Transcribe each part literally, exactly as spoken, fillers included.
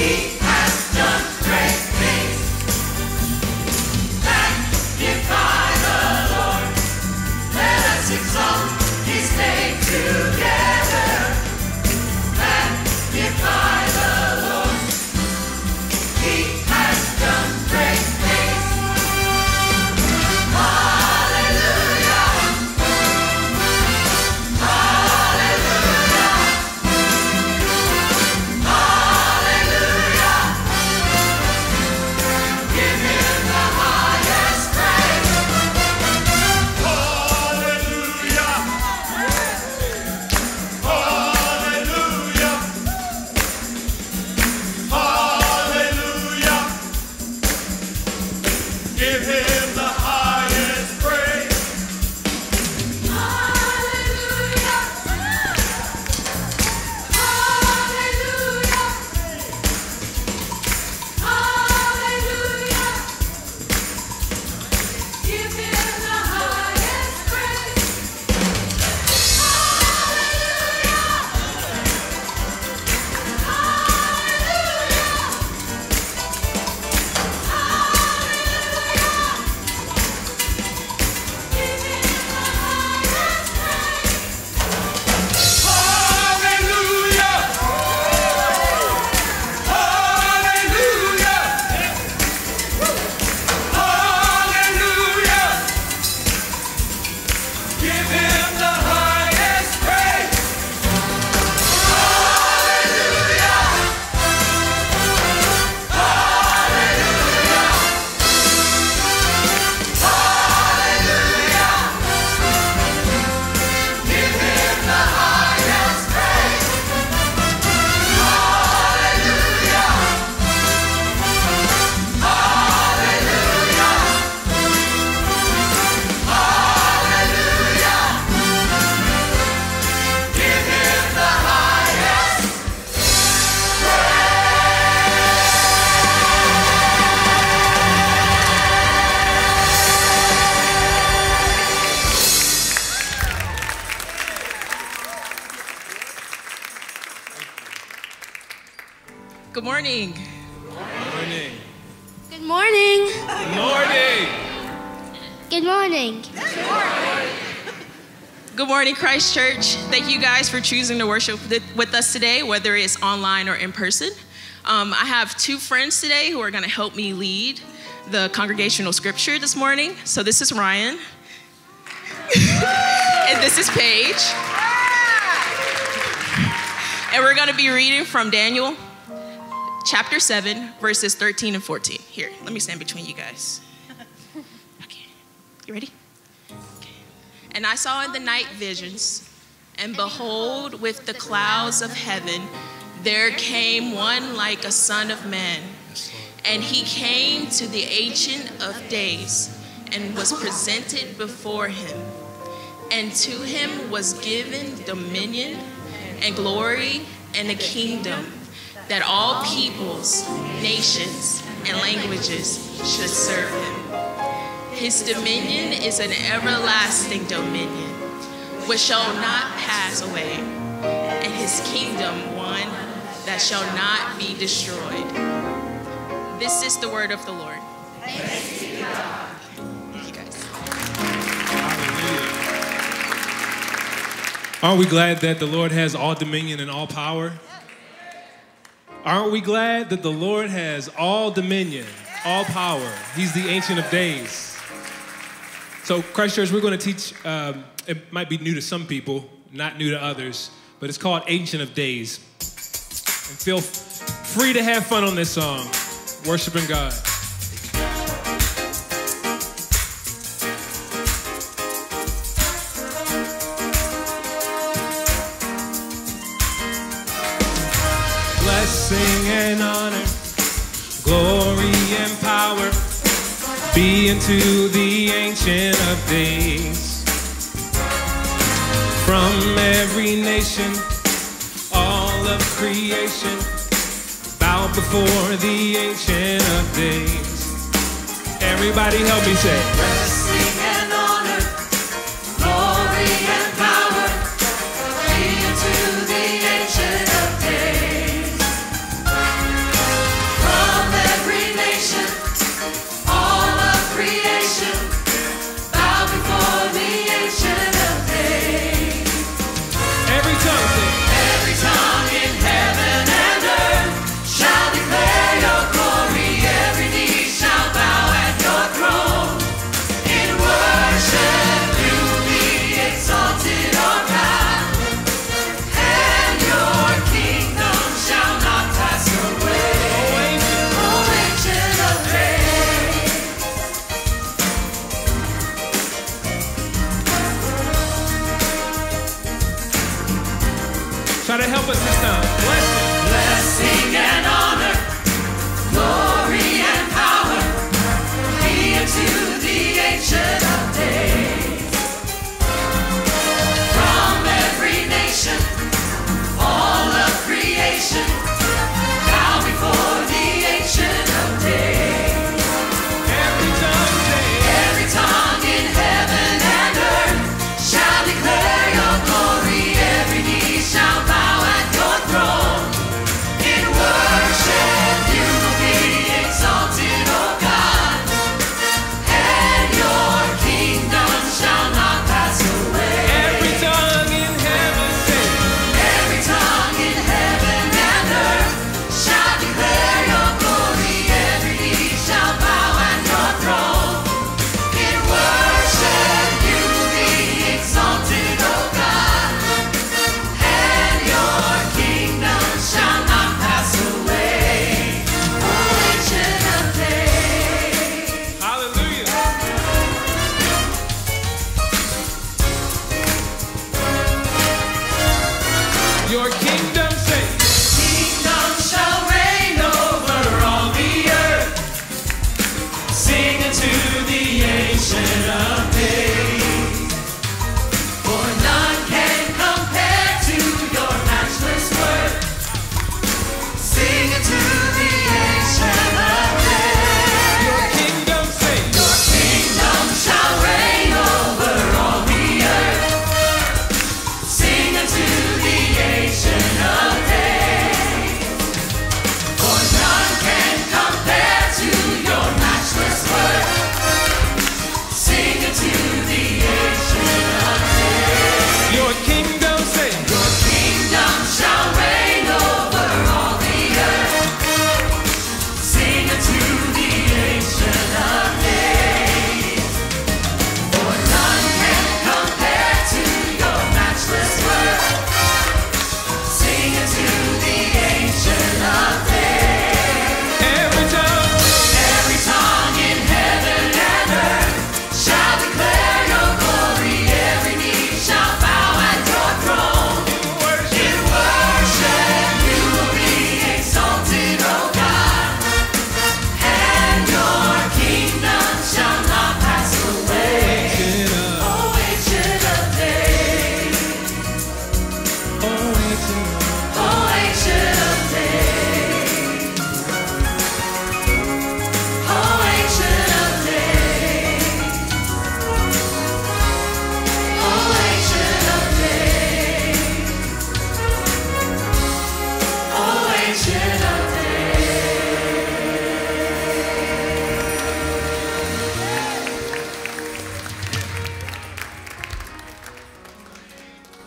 Good morning. Good morning. Good morning. Good morning. Good morning. Good morning, Christ Church. Thank you guys for choosing to worship with us today, whether it's online or in person. Um, I have two friends today who are going to help me lead the congregational scripture this morning. So this is Ryan. And this is Paige. And we're going to be reading from Daniel chapter seven, verses thirteen and fourteen. Here, let me stand between you guys. Okay, you ready? Okay. And I saw in the night visions, and behold, with the clouds of heaven, there came one like a son of man. And he came to the Ancient of Days and was presented before him. And to him was given dominion and glory and a kingdom, that all peoples, nations, and languages should serve him. His dominion is an everlasting dominion, which shall not pass away, and his kingdom one that shall not be destroyed. This is the word of the Lord. Thanks be to God. Thank you guys. Aren't we glad that the Lord has all dominion and all power? Aren't we glad that the Lord has all dominion, all power? He's the Ancient of Days. So, Christ Church, we're going to teach, um, it might be new to some people, not new to others, but it's called Ancient of Days. And feel free to have fun on this song, worshiping God. Blessing and honor, glory and power be unto the Ancient of Days. From every nation, all of creation, bow before the Ancient of Days. Everybody help me say, blessing and honor, glory and power be unto the Ancient of Days.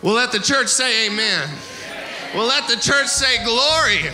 Well, let the church say amen. Well, let the church say glory.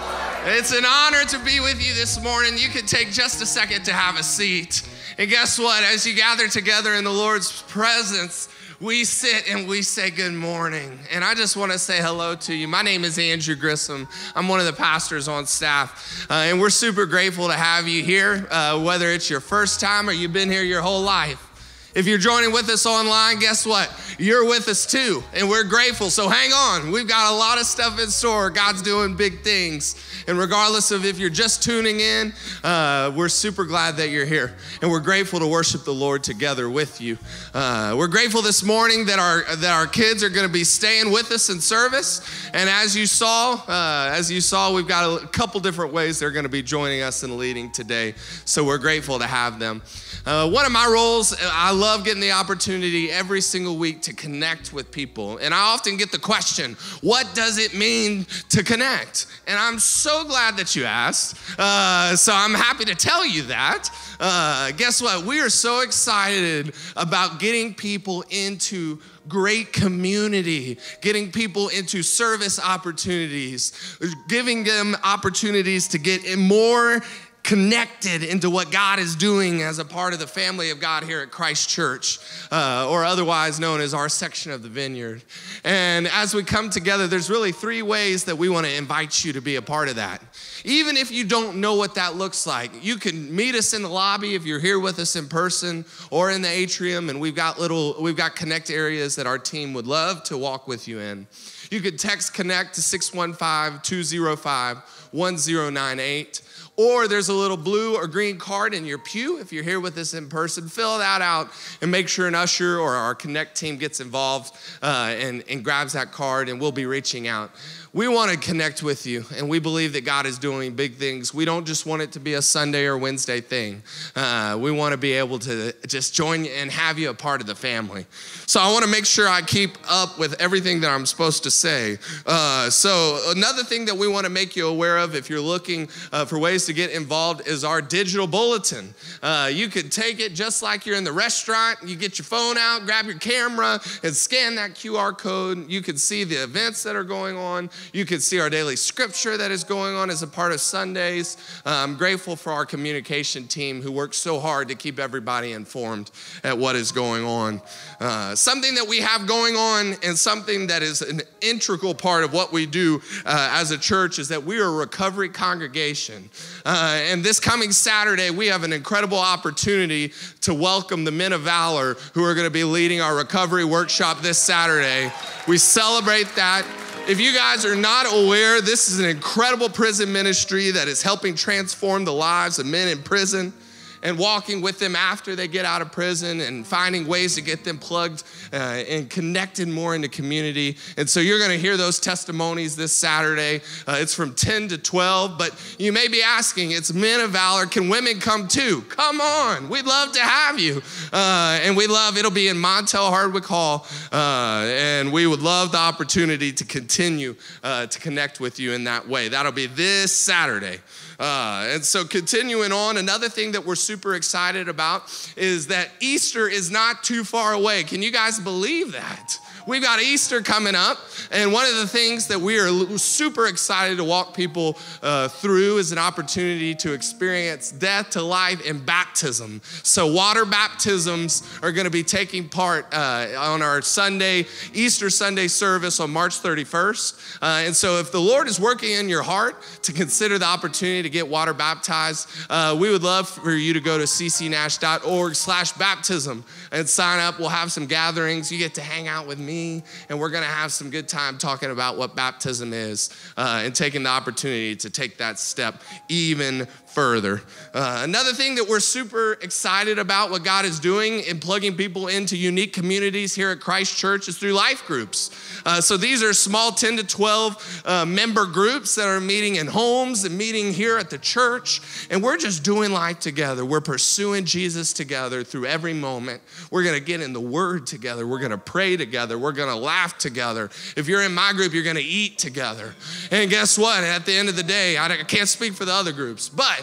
It's an honor to be with you this morning. You can take just a second to have a seat. And guess what? As you gather together in the Lord's presence, we sit and we say good morning. And I just want to say hello to you. My name is Andrew Grissom. I'm one of the pastors on staff. Uh, and we're super grateful to have you here, uh, whether it's your first time or you've been here your whole life. If you're joining with us online, guess what? You're with us too, and we're grateful. So hang on. We've got a lot of stuff in store. God's doing big things. And regardless of if you're just tuning in, uh, we're super glad that you're here. And we're grateful to worship the Lord together with you. Uh, we're grateful this morning that our that our kids are going to be staying with us in service. And as you saw, uh, as you saw, we've got a couple different ways they're going to be joining us and leading today. So we're grateful to have them. Uh, one of my roles, I love getting the opportunity every single week to connect with people. And I often get the question, what does it mean to connect? And I'm so glad that you asked. Uh, so I'm happy to tell you that. Uh, guess what? We are so excited about getting people into great community, getting people into service opportunities, giving them opportunities to get more connected into what God is doing as a part of the family of God here at Christ Church, uh, or otherwise known as our section of the Vineyard. And as we come together, there's really three ways that we want to invite you to be a part of that. Even if you don't know what that looks like, you can meet us in the lobby if you're here with us in person or in the atrium, and we've got little, we've got connect areas that our team would love to walk with you in. You could text connect to six one five, two oh five, one oh nine eight. Or there's a little blue or green card in your pew. If you're here with us in person, fill that out and make sure an usher or our Connect team gets involved uh, and, and grabs that card, and we'll be reaching out. We want to connect with you, and we believe that God is doing big things. We don't just want it to be a Sunday or Wednesday thing. Uh, we want to be able to just join you and have you a part of the family. So I want to make sure I keep up with everything that I'm supposed to say. Uh, so another thing that we want to make you aware of if you're looking uh, for ways to get involved is our digital bulletin. Uh, you could take it just like you're in the restaurant. You get your phone out, grab your camera, and scan that Q R code. You can see the events that are going on. You can see our daily scripture that is going on as a part of Sundays. Uh, I'm grateful for our communication team who works so hard to keep everybody informed at what is going on. Uh, something that we have going on and something that is an integral part of what we do uh, as a church is that we are a recovery congregation. Uh, and this coming Saturday, we have an incredible opportunity to welcome the men of valor who are going to be leading our recovery workshop this Saturday. We celebrate that. If you guys are not aware, this is an incredible prison ministry that is helping transform the lives of men in prison and walking with them after they get out of prison and finding ways to get them plugged uh, and connected more into community. And so you're gonna hear those testimonies this Saturday. Uh, it's from ten to twelve, but you may be asking, it's men of valor, can women come too? Come on, we'd love to have you. Uh, and we love, it'll be in Montel Hardwick Hall, uh, and we would love the opportunity to continue uh, to connect with you in that way. That'll be this Saturday. Uh, and so continuing on, another thing that we're super excited about is that Easter is not too far away. Can you guys believe that? We've got Easter coming up, and one of the things that we are super excited to walk people uh, through is an opportunity to experience death to life and baptism. So water baptisms are going to be taking part uh, on our Sunday, Easter Sunday service on March thirty-first. Uh, and so if the Lord is working in your heart to consider the opportunity to get water baptized, uh, we would love for you to go to c c nash dot org slash baptism and sign up. We'll have some gatherings. You get to hang out with me. And we're going to have some good time talking about what baptism is uh, and taking the opportunity to take that step even further. Uh, another thing that we're super excited about what God is doing in plugging people into unique communities here at Christ Church is through life groups. Uh, so these are small ten to twelve uh, member groups that are meeting in homes and meeting here at the church. And we're just doing life together. We're pursuing Jesus together through every moment. We're going to get in the Word together. We're going to pray together. We're going to laugh together. If you're in my group, you're going to eat together. And guess what? At the end of the day, I can't speak for the other groups, but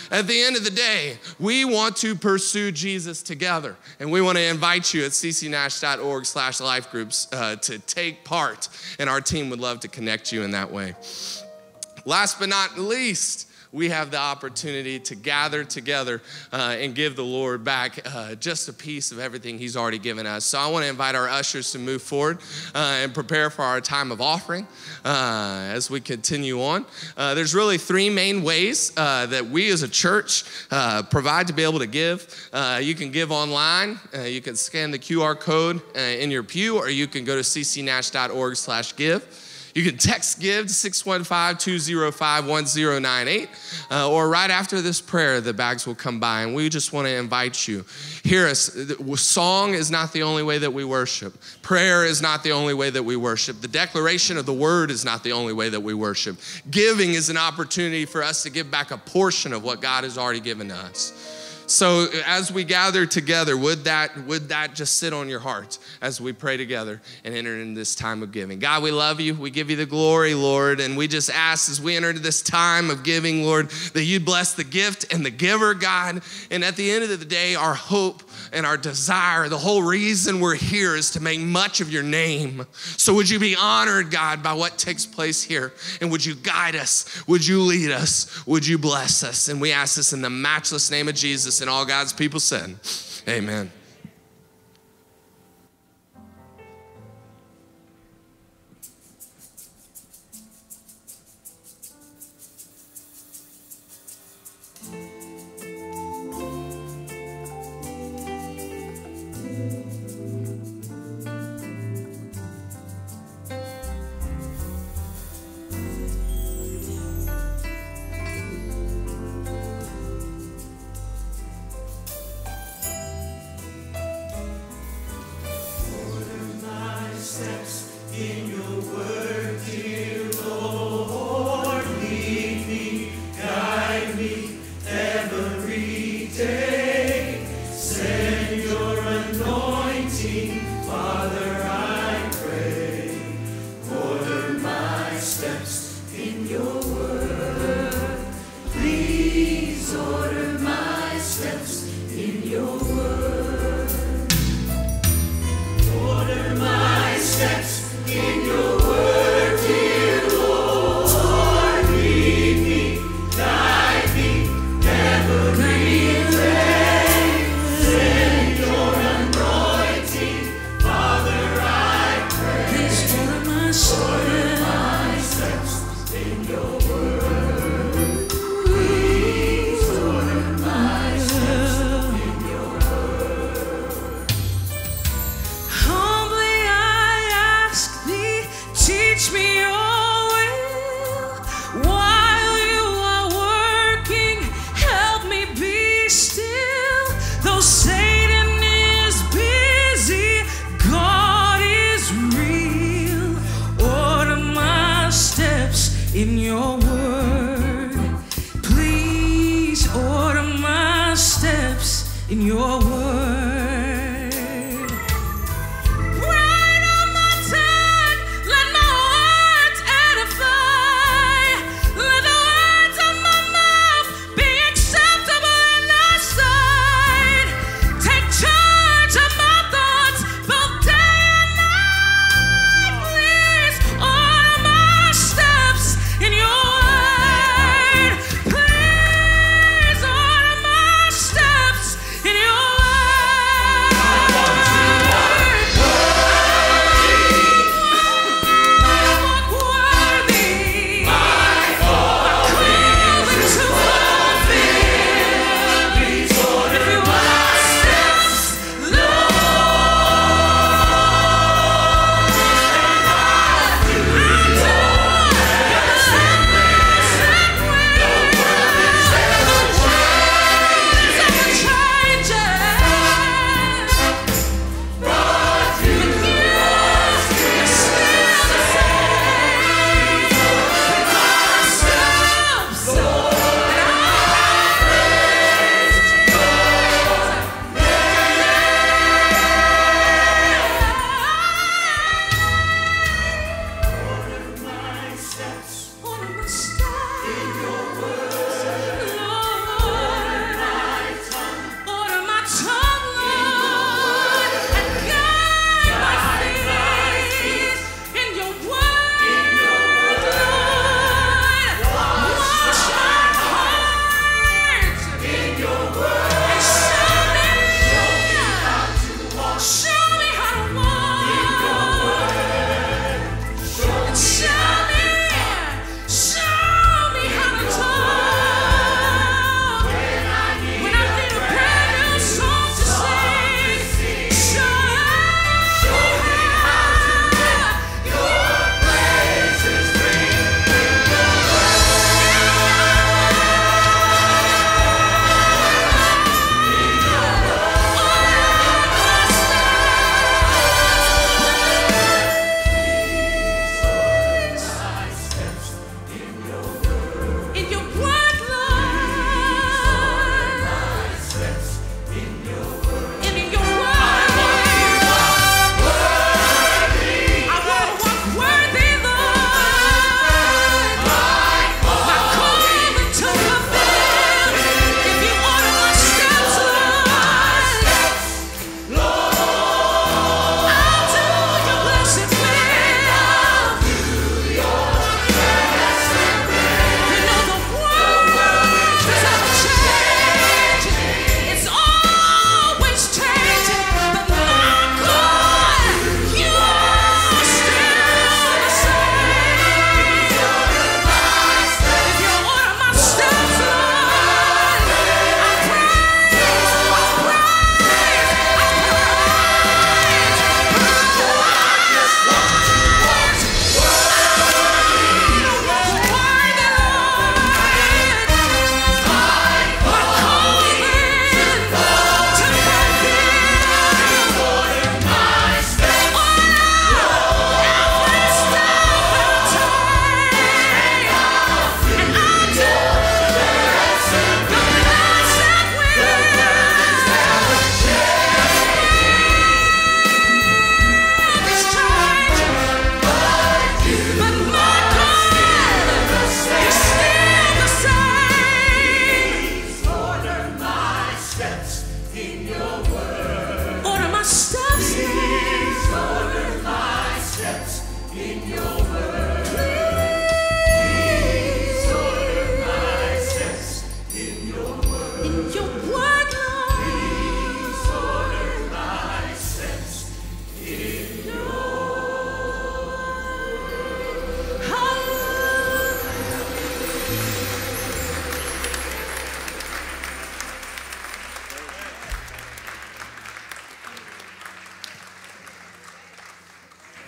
At the end of the day, we want to pursue Jesus together. And we want to invite you at c c nash dot org slash life groups uh, to take part. And our team would love to connect you in that way. Last but not least, we have the opportunity to gather together uh, and give the Lord back uh, just a piece of everything he's already given us. So I want to invite our ushers to move forward uh, and prepare for our time of offering uh, as we continue on. Uh, there's really three main ways uh, that we as a church uh, provide to be able to give. Uh, you can give online. Uh, you can scan the Q R code uh, in your pew, or you can go to c c nash dot org slash give. You can text give to six one five, two zero five, one zero nine eight, uh, or right after this prayer, the bags will come by, and we just want to invite you. Hear us. Song is not the only way that we worship. Prayer is not the only way that we worship. The declaration of the word is not the only way that we worship. Giving is an opportunity for us to give back a portion of what God has already given to us. So as we gather together, would that, would that just sit on your heart as we pray together and enter into this time of giving? God, we love you. We give you the glory, Lord. And we just ask as we enter into this time of giving, Lord, that you'd bless the gift and the giver, God. And at the end of the day, our hope and our desire, the whole reason we're here is to make much of your name. So would you be honored, God, by what takes place here? And would you guide us? Would you lead us? Would you bless us? And we ask this in the matchless name of Jesus, and all God's people said, amen. In your word, please order my steps in your word. Right on my tongue, let my words edify. Let the words of my mouth be acceptable in thy sight. Take charge of my thoughts both day and night. Please order my steps in your word. Please order my steps in your word.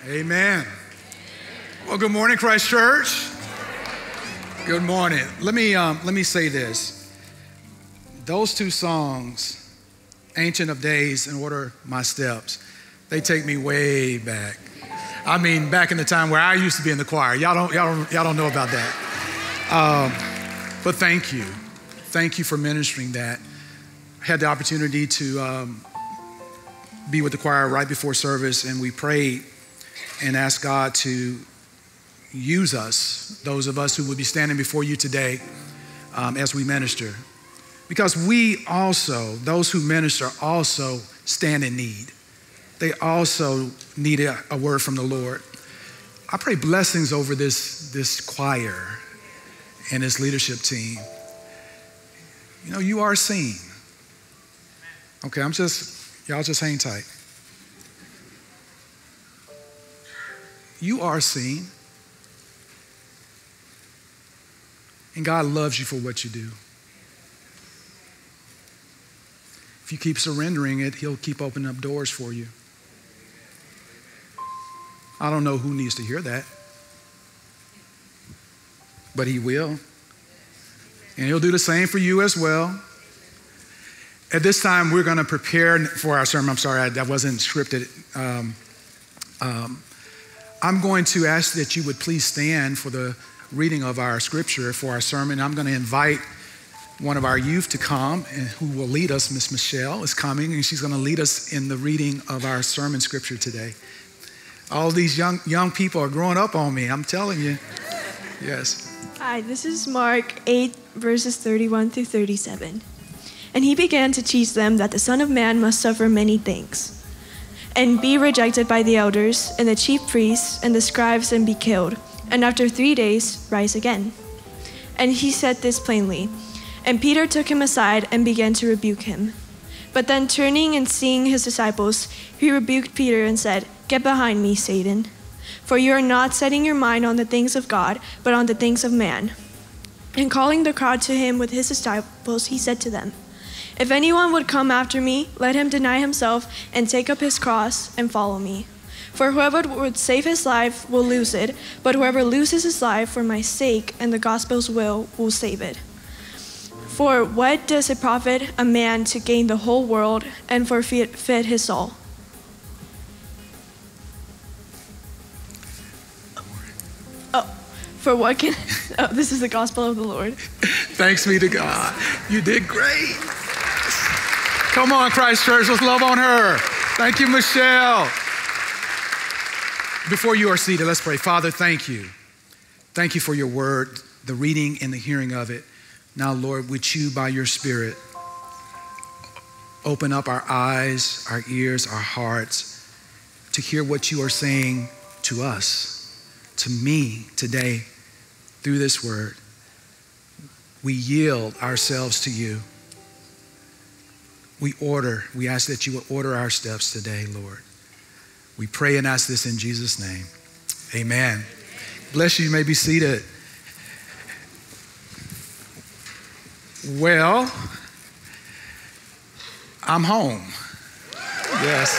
Amen. Well, good morning, Christ Church. Good morning. Let me um, let me say this. Those two songs, Ancient of Days and Order My Steps, they take me way back. I mean, back in the time where I used to be in the choir. Y'all don't y'all don't, y'all don't know about that. Um, but thank you, thank you for ministering that. I had the opportunity to um, be with the choir right before service, and we prayed and asked God to use us, those of us who will be standing before you today um, as we minister. Because we also, those who minister also stand in need. They also need a, a word from the Lord. I pray blessings over this, this choir and this leadership team. You know, you are seen. Okay, I'm just, y'all just hang tight. You are seen. And God loves you for what you do. If you keep surrendering it, he'll keep opening up doors for you. I don't know who needs to hear that, but he will. And he'll do the same for you as well. At this time, we're going to prepare for our sermon. I'm sorry, I, that wasn't scripted. Um, um, I'm going to ask that you would please stand for the reading of our scripture for our sermon. I'm going to invite one of our youth to come and who will lead us. Miss Michelle is coming, and she's going to lead us in the reading of our sermon scripture today. All these young young people are growing up on me, I'm telling you. Yes. Hi, this is Mark eight, verses thirty-one through thirty-seven. And he began to teach them that the Son of Man must suffer many things, and be rejected by the elders and the chief priests and the scribes, and be killed, and after three days rise again. And he said this plainly. And Peter took him aside and began to rebuke him. But then turning and seeing his disciples, he rebuked Peter and said, "Get behind me, Satan, for you are not setting your mind on the things of God, but on the things of man." And calling the crowd to him with his disciples, he said to them, "If anyone would come after me, let him deny himself and take up his cross and follow me. For whoever would save his life will lose it, but whoever loses his life for my sake and the gospel's will will save it. For what does it profit a man to gain the whole world and forfeit his soul?" Oh, for what can, oh, this is the gospel of the Lord. Thanks be to God. You did great. Come on, Christ Church, let's love on her. Thank you, Michelle. Before you are seated, let's pray. Father, thank you. Thank you for your word, the reading and the hearing of it. Now, Lord, would you, by your Spirit, open up our eyes, our ears, our hearts to hear what you are saying to us, to me today through this word. We yield ourselves to you. We order, we ask that you will order our steps today, Lord. We pray and ask this in Jesus' name. Amen. Bless you. You may be seated. Well, I'm home. Yes.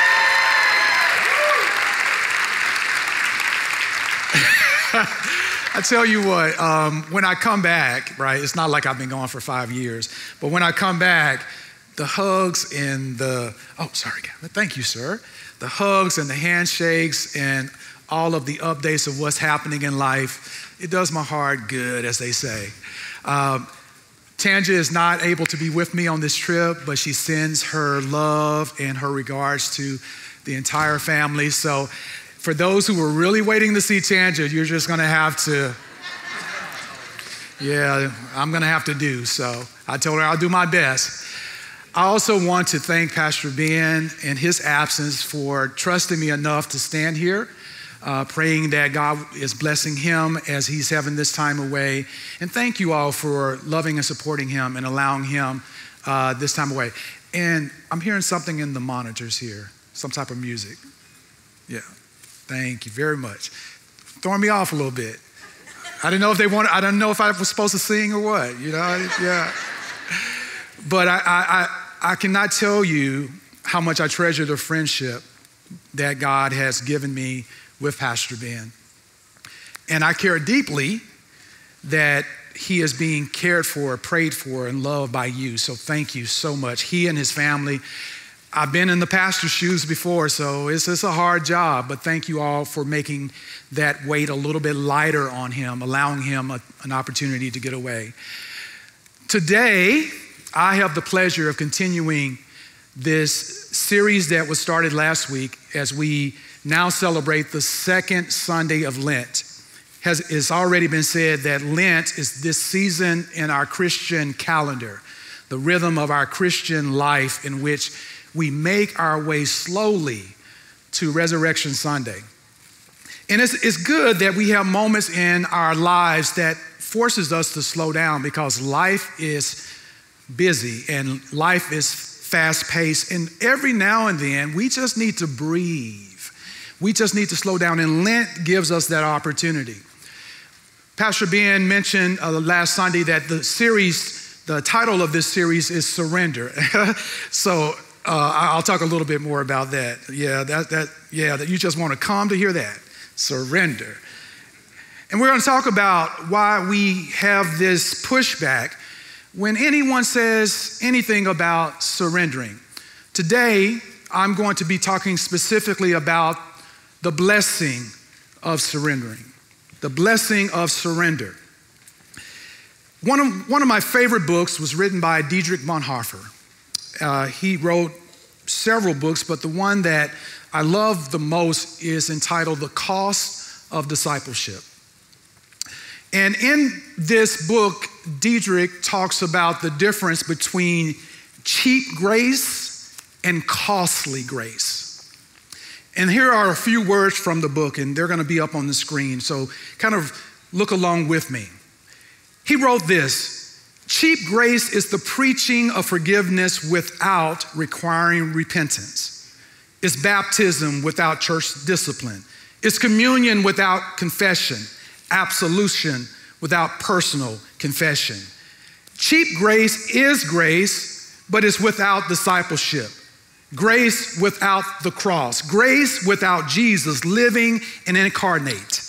I tell you what, um, when I come back, right, it's not like I've been gone for five years, but when I come back, the hugs and the, oh, sorry, thank you, sir. The hugs and the handshakes and all of the updates of what's happening in life, it does my heart good, as they say. Um, Tanja is not able to be with me on this trip, but she sends her love and her regards to the entire family. So for those who were really waiting to see Tanja, you're just gonna have to, yeah, I'm gonna have to do so. I told her I'll do my best. I also want to thank Pastor Ben in his absence for trusting me enough to stand here, uh, praying that God is blessing him as he's having this time away. And thank you all for loving and supporting him and allowing him uh, this time away. And I'm hearing something in the monitors here, some type of music. Yeah, thank you very much. Throwing me off a little bit. I didn't know if they wanted, I didn't know if I was supposed to sing or what, you know, yeah. But I, I, I, I cannot tell you how much I treasure the friendship that God has given me with Pastor Ben. And I care deeply that he is being cared for, prayed for, and loved by you. So thank you so much. He and his family. I've been in the pastor's shoes before, so it's, it's a hard job, but thank you all for making that weight a little bit lighter on him, allowing him a, an opportunity to get away. Today, I have the pleasure of continuing this series that was started last week as we now celebrate the second Sunday of Lent. Has, it's already been said that Lent is this season in our Christian calendar, the rhythm of our Christian life in which we make our way slowly to Resurrection Sunday. And it's, it's good that we have moments in our lives that forces us to slow down because life is busy and life is fast-paced. And every now and then, we just need to breathe. We just need to slow down, and Lent gives us that opportunity. Pastor Ben mentioned uh, last Sunday that the series, the title of this series is Surrender. so uh, I'll talk a little bit more about that. Yeah, that, that, yeah, that you just want to come to hear that. Surrender. And we're going to talk about why we have this pushback when anyone says anything about surrendering. Today, I'm going to be talking specifically about the blessing of surrendering. The blessing of surrender. One of, one of my favorite books was written by Dietrich Bonhoeffer. Uh, he wrote several books, but the one that I love the most is entitled The Cost of Discipleship. And in this book, Dietrich talks about the difference between cheap grace and costly grace. And here are a few words from the book, and they're going to be up on the screen, so kind of look along with me. He wrote this: cheap grace is the preaching of forgiveness without requiring repentance. It's baptism without church discipline. It's communion without confession. Absolution without personal confession. Cheap grace is grace, but it's without discipleship. Grace without the cross. Grace without Jesus living and incarnate.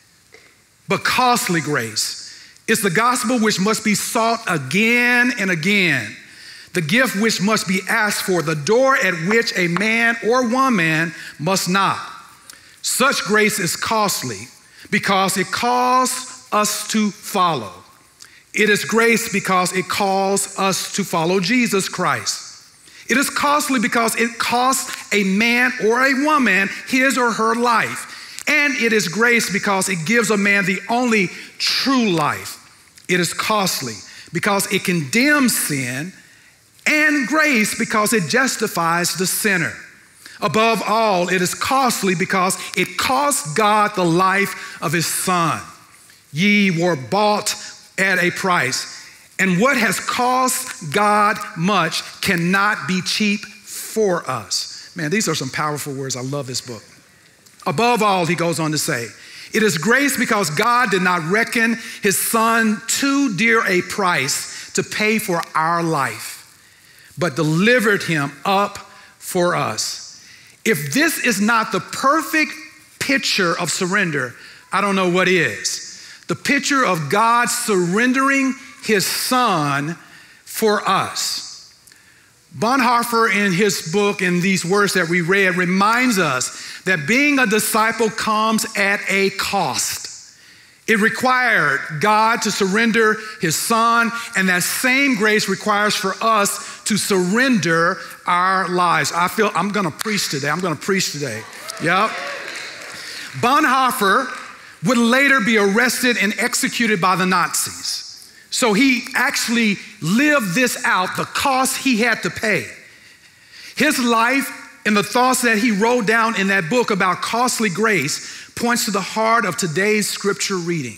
But costly grace is the gospel which must be sought again and again. The gift which must be asked for, the door at which a man or woman must knock. Such grace is costly because it calls us to follow. It is grace because it calls us to follow Jesus Christ. It is costly because it costs a man or a woman his or her life. And it is grace because it gives a man the only true life. It is costly because it condemns sin, and grace because it justifies the sinner. Above all, it is costly because it cost God the life of his son. Ye were bought at a price. And what has cost God much cannot be cheap for us. Man, these are some powerful words. I love this book. Above all, he goes on to say, it is grace because God did not reckon his son too dear a price to pay for our life, but delivered him up for us. If this is not the perfect picture of surrender, I don't know what is. The picture of God surrendering his son for us. Bonhoeffer, in his book, in these words that we read, reminds us that being a disciple comes at a cost. It required God to surrender his son, and that same grace requires for us to surrender our lives. I feel I'm gonna preach today. I'm gonna preach today. Yep. Bonhoeffer would later be arrested and executed by the Nazis. So he actually lived this out, the cost he had to pay. His life and the thoughts that he wrote down in that book about costly grace points to the heart of today's scripture reading.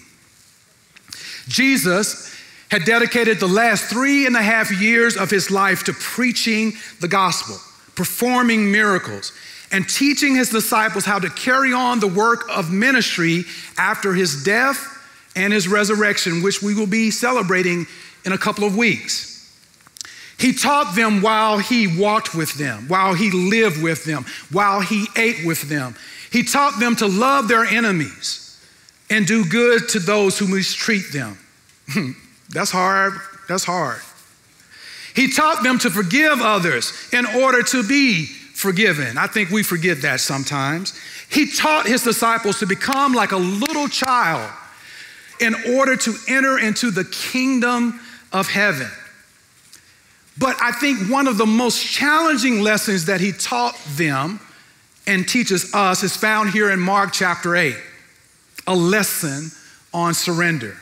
Jesus had dedicated the last three and a half years of his life to preaching the gospel, performing miracles, and teaching his disciples how to carry on the work of ministry after his death and his resurrection, which we will be celebrating in a couple of weeks. He taught them while he walked with them, while he lived with them, while he ate with them. He taught them to love their enemies and do good to those who mistreat them. That's hard. That's hard. He taught them to forgive others in order to be forgiven. I think we forget that sometimes. He taught his disciples to become like a little child in order to enter into the kingdom of heaven. But I think one of the most challenging lessons that he taught them and teaches us is found here in Mark chapter eight, a lesson on surrender.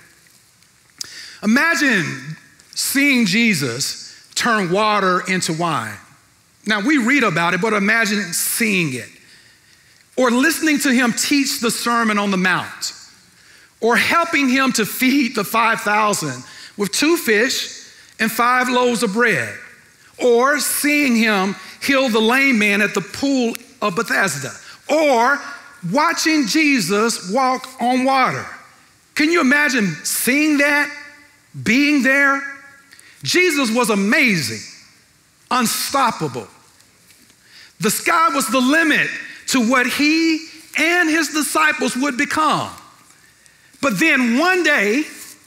Imagine seeing Jesus turn water into wine. Now, we read about it, but imagine seeing it. Or listening to him teach the Sermon on the Mount. Or helping him to feed the five thousand with two fish and five loaves of bread. Or seeing him heal the lame man at the pool of Bethesda. Or watching Jesus walk on water. Can you imagine seeing that? Being there? Jesus was amazing, unstoppable. The sky was the limit to what he and his disciples would become. But then one day,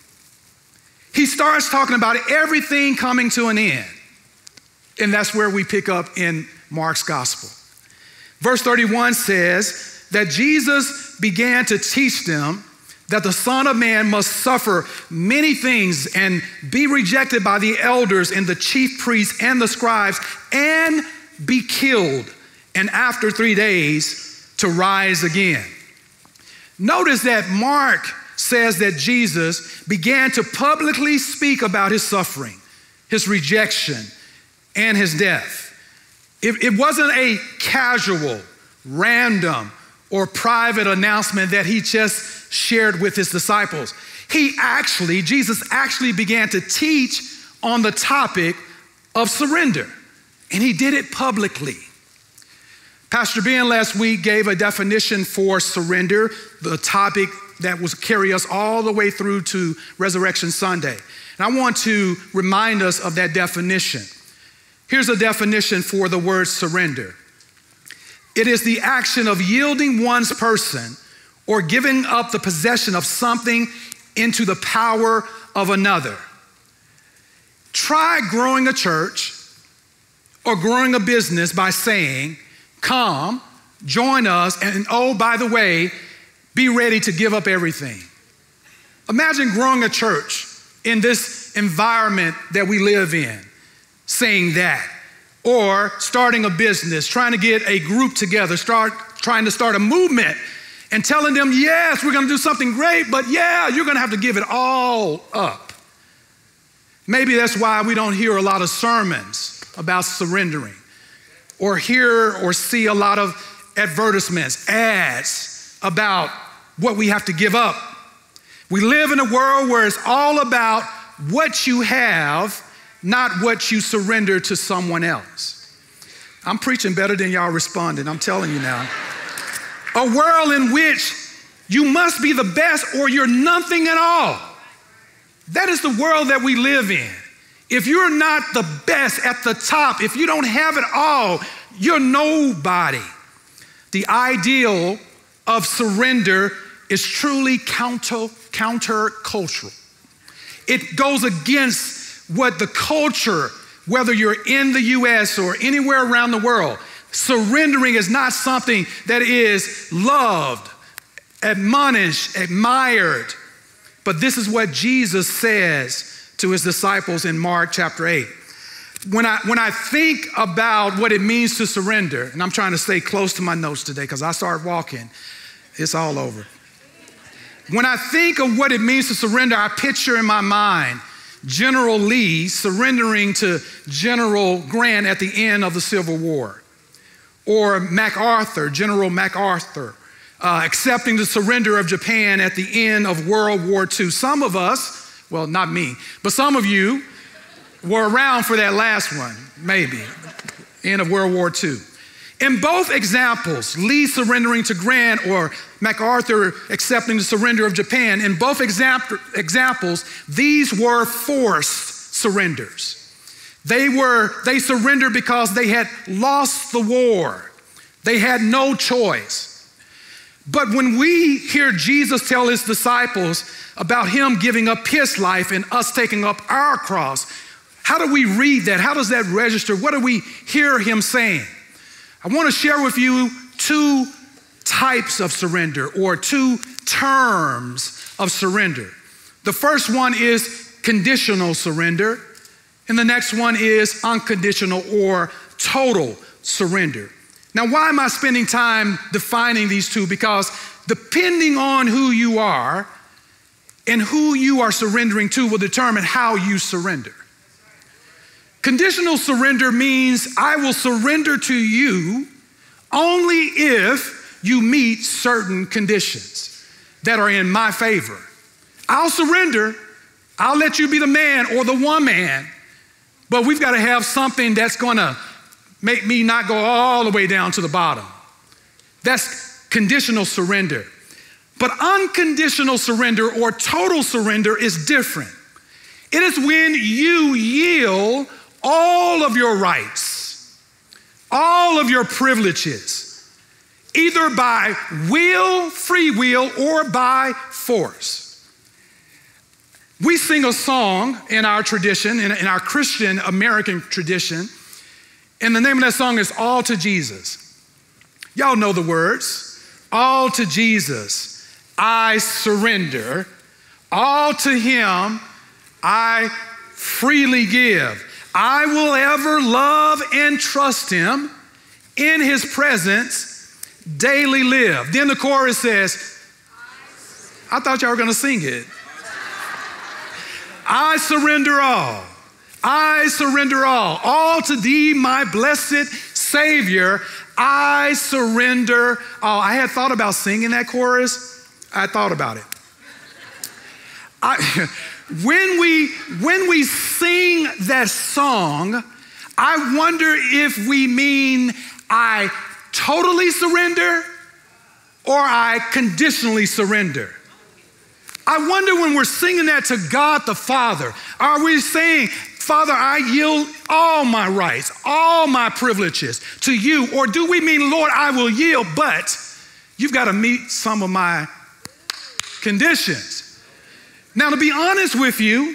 he starts talking about everything coming to an end. And that's where we pick up in Mark's gospel. Verse thirty-one says that Jesus began to teach them that the Son of Man must suffer many things and be rejected by the elders and the chief priests and the scribes and be killed, and after three days to rise again. Notice that Mark says that Jesus began to publicly speak about his suffering, his rejection, and his death. It, it wasn't a casual, random, or private announcement that he just shared with his disciples. He actually, Jesus actually began to teach on the topic of surrender, and he did it publicly. Pastor Ben last week gave a definition for surrender, the topic that will carry us all the way through to Resurrection Sunday. And I want to remind us of that definition. Here's a definition for the word surrender. It is the action of yielding one's person or giving up the possession of something into the power of another. Try growing a church or growing a business by saying, come, join us, and oh, by the way, be ready to give up everything. Imagine growing a church in this environment that we live in, saying that. Or starting a business, trying to get a group together, start trying to start a movement and telling them, yes, we're gonna do something great, but yeah, you're gonna have to give it all up. Maybe that's why we don't hear a lot of sermons about surrendering, or hear or see a lot of advertisements, ads about what we have to give up. We live in a world where it's all about what you have, not what you surrender to someone else. I'm preaching better than y'all responding, I'm telling you now. A world in which you must be the best or you're nothing at all. That is the world that we live in. If you're not the best at the top, if you don't have it all, you're nobody. The ideal of surrender is truly counter, counter-cultural. It goes against what the culture, whether you're in the U S or anywhere around the world, surrendering is not something that is loved, admonished, admired. But this is what Jesus says to his disciples in Mark chapter eight. When I, when I think about what it means to surrender, and I'm trying to stay close to my notes today because I start walking, it's all over. When I think of what it means to surrender, I picture in my mind General Lee surrendering to General Grant at the end of the Civil War. Or MacArthur, General MacArthur, uh, accepting the surrender of Japan at the end of World War Two. Some of us, well, not me, but some of you were around for that last one, maybe, end of World War Two. In both examples, Lee surrendering to Grant or MacArthur accepting the surrender of Japan, in both example, examples, these were forced surrenders. They were, they surrendered because they had lost the war. They had no choice. But when we hear Jesus tell his disciples about him giving up his life and us taking up our cross, how do we read that? How does that register? What do we hear him saying? I want to share with you two types of surrender, or two terms of surrender. The first one is conditional surrender, and the next one is unconditional or total surrender. Now, why am I spending time defining these two? Because depending on who you are and who you are surrendering to will determine how you surrender. Conditional surrender means I will surrender to you only if you meet certain conditions that are in my favor. I'll surrender. I'll let you be the man or the woman, but we've got to have something that's going to make me not go all the way down to the bottom. That's conditional surrender. But unconditional surrender or total surrender is different. It is when you yield all of your rights, all of your privileges, either by will, free will, or by force. We sing a song in our tradition, in, in our Christian American tradition, and the name of that song is All to Jesus. Y'all know the words. All to Jesus, I surrender. All to him, I freely give. I will ever love and trust him. In his presence, daily live. Then the chorus says, I thought y'all were gonna sing it. I surrender all. I surrender all. All to thee, my blessed Savior. I surrender all. I had thought about singing that chorus. I thought about it. I, when we, when we sing that song, I wonder if we mean I totally surrender or I conditionally surrender. I wonder when we're singing that to God the Father, are we saying, Father, I yield all my rights, all my privileges to you? Or do we mean, Lord, I will yield, but you've got to meet some of my conditions? Now, to be honest with you,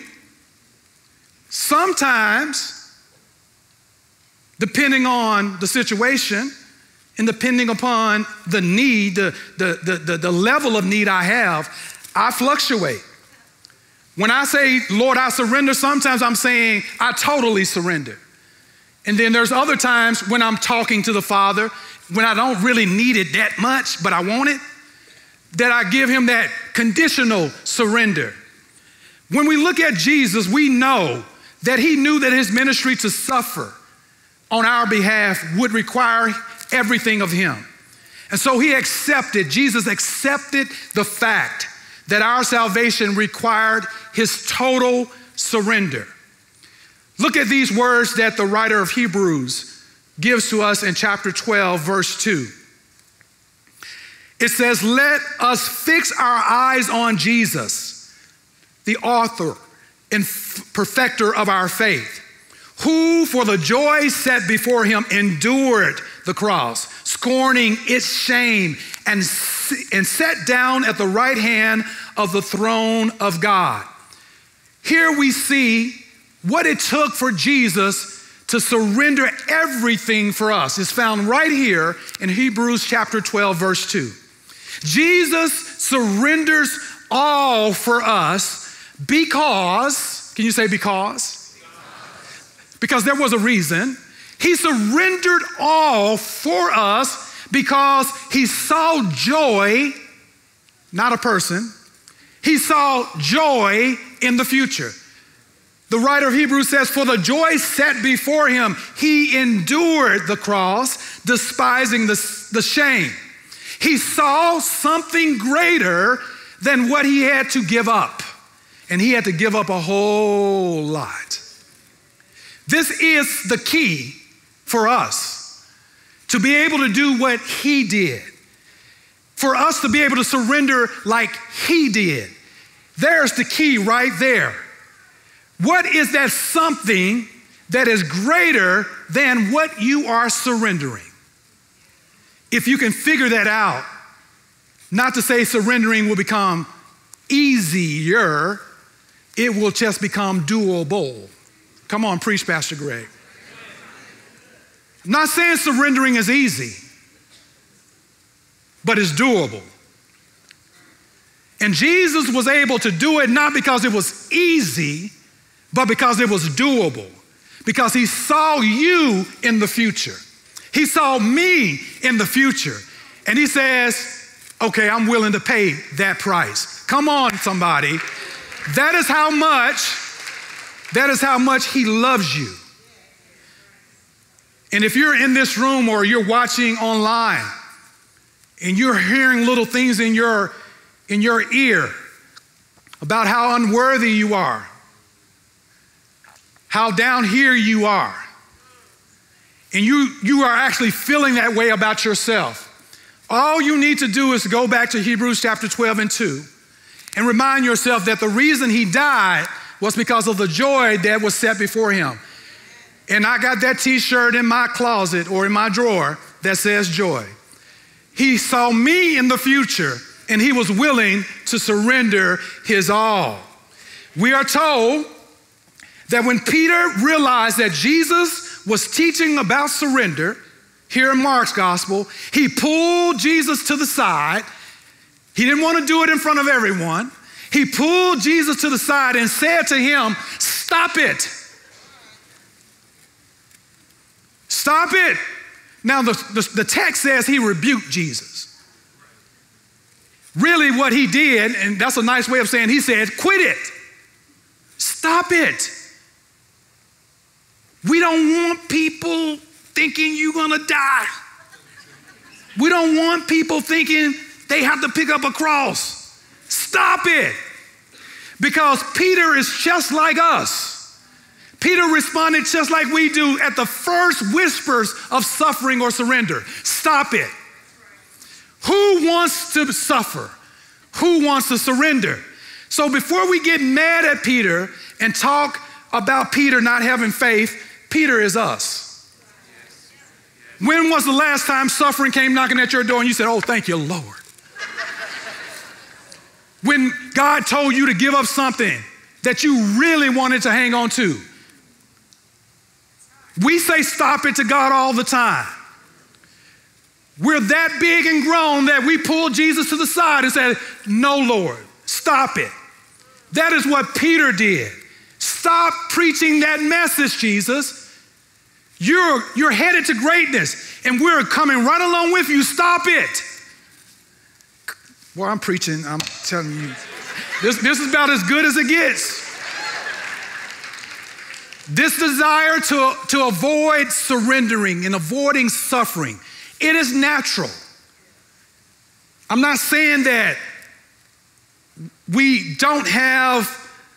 sometimes, depending on the situation and depending upon the need, the, the, the, the, the level of need I have, I fluctuate. When I say, Lord, I surrender, sometimes I'm saying I totally surrender. And then there's other times when I'm talking to the Father, when I don't really need it that much, but I want it, that I give him that conditional surrender. When we look at Jesus, we know that he knew that his ministry to suffer on our behalf would require everything of him. And so he accepted, Jesus accepted the fact that our salvation required his total surrender. Look at these words that the writer of Hebrews gives to us in chapter twelve, verse two. It says, let us fix our eyes on Jesus, the author and perfecter of our faith, who for the joy set before him endured the cross, scorning its shame, and, and sat down at the right hand of the throne of God. Here we see what it took for Jesus to surrender everything for us. It's found right here in Hebrews chapter twelve, verse two. Jesus surrenders all for us because, can you say because? Because there was a reason. He surrendered all for us because he saw joy, not a person. He saw joy in the future. The writer of Hebrews says, for the joy set before him, he endured the cross, despising the, the shame. He saw something greater than what he had to give up. And he had to give up a whole lot. This is the key for us, to be able to do what he did. For us to be able to surrender like he did. There's the key right there. What is that something that is greater than what you are surrendering. If you can figure that out, not to say surrendering will become easier, it will just become doable. Come on, preach, Pastor Greg. I'm not saying surrendering is easy, but it's doable. And Jesus was able to do it not because it was easy, but because it was doable. Because he saw you in the future. He saw me in the future. And he says, okay, I'm willing to pay that price. Come on, somebody. That is how much, that is how much he loves you. And if you're in this room or you're watching online and you're hearing little things in your, in your ear about how unworthy you are, how down here you are, and you, you are actually feeling that way about yourself, all you need to do is go back to Hebrews chapter twelve and two and remind yourself that the reason he died was because of the joy that was set before him. And I got that t-shirt in my closet or in my drawer that says joy. He saw me in the future and he was willing to surrender his all. We are told that when Peter realized that Jesus was teaching about surrender, here in Mark's gospel, he pulled Jesus to the side. He didn't want to do it in front of everyone. He pulled Jesus to the side and said to him, stop it. Stop it. Now, the, the, the text says he rebuked Jesus. Really what he did, and that's a nice way of saying, he said, quit it. Stop it. We don't want people thinking you're gonna die. We don't want people thinking they have to pick up a cross. Stop it. Because Peter is just like us. Peter responded just like we do at the first whispers of suffering or surrender. Stop it. Who wants to suffer? Who wants to surrender? So before we get mad at Peter and talk about Peter not having faith, Peter is us. When was the last time suffering came knocking at your door and you said, oh, thank you, Lord? When God told you to give up something that you really wanted to hang on to. We say stop it to God all the time. We're that big and grown that we pull Jesus to the side and said, no, Lord, stop it. That is what Peter did. Stop preaching that message, Jesus. You're, you're headed to greatness, and we're coming right along with you. Stop it. Well, I'm preaching. I'm telling you, this, this is about as good as it gets. This desire to, to avoid surrendering and avoiding suffering, it is natural. I'm not saying that we don't have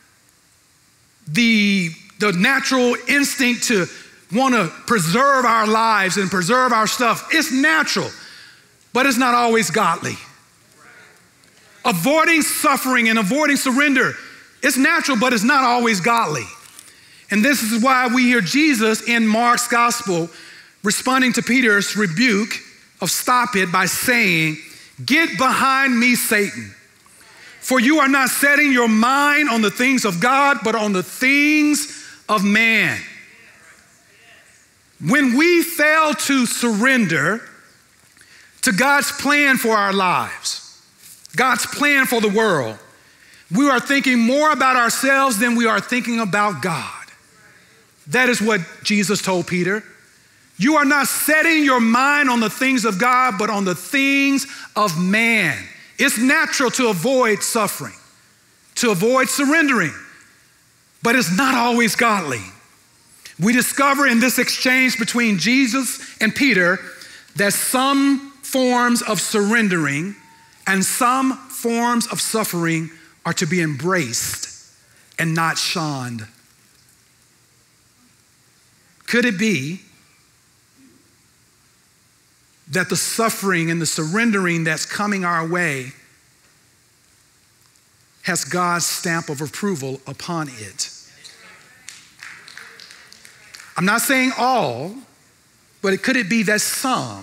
the, the natural instinct to want to preserve our lives and preserve our stuff. It's natural, but it's not always godly. Avoiding suffering and avoiding surrender, it's natural, but it's not always godly. And this is why we hear Jesus in Mark's gospel responding to Peter's rebuke of stop it by saying, get behind me, Satan. For you are not setting your mind on the things of God, but on the things of man. When we fail to surrender to God's plan for our lives, God's plan for the world, we are thinking more about ourselves than we are thinking about God. That is what Jesus told Peter. You are not setting your mind on the things of God, but on the things of man. It's natural to avoid suffering, to avoid surrendering, but it's not always godly. We discover in this exchange between Jesus and Peter that some forms of surrendering and some forms of suffering are to be embraced and not shunned. Could it be that the suffering and the surrendering that's coming our way has God's stamp of approval upon it? I'm not saying all, but it, could it be that some?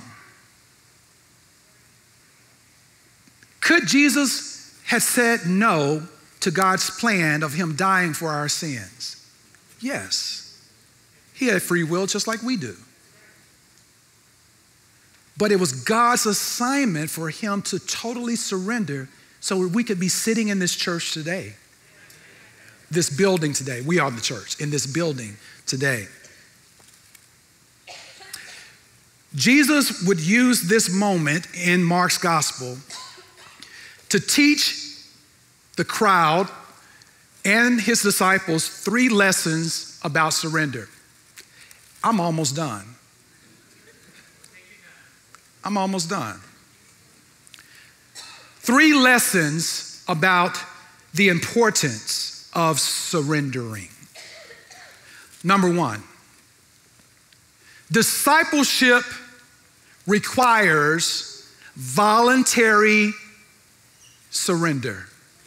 Could Jesus have said no to God's plan of him dying for our sins? Yes. He had free will just like we do. But it was God's assignment for him to totally surrender so we could be sitting in this church today. This building today. We are the church in this building today. Jesus would use this moment in Mark's gospel to teach the crowd and his disciples three lessons about surrender. I'm almost done. I'm almost done. Three lessons about the importance of surrendering. Number one, discipleship requires voluntary surrender.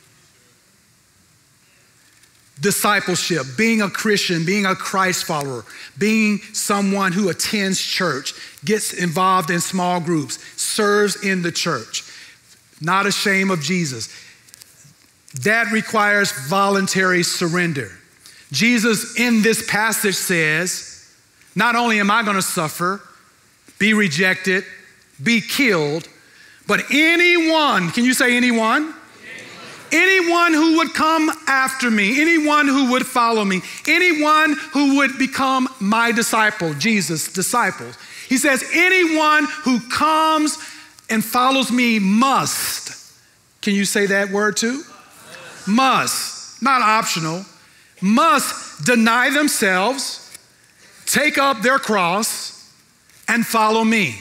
Discipleship, being a Christian, being a Christ follower, being someone who attends church, gets involved in small groups, serves in the church, not ashamed of Jesus. That requires voluntary surrender. Jesus in this passage says, not only am I going to suffer, be rejected, be killed, but anyone, can you say anyone? Anyone who would come after me, anyone who would follow me, anyone who would become my disciple, Jesus' disciples. He says, anyone who comes and follows me must. Can you say that word too? Must, not optional, must deny themselves, take up their cross, and follow me.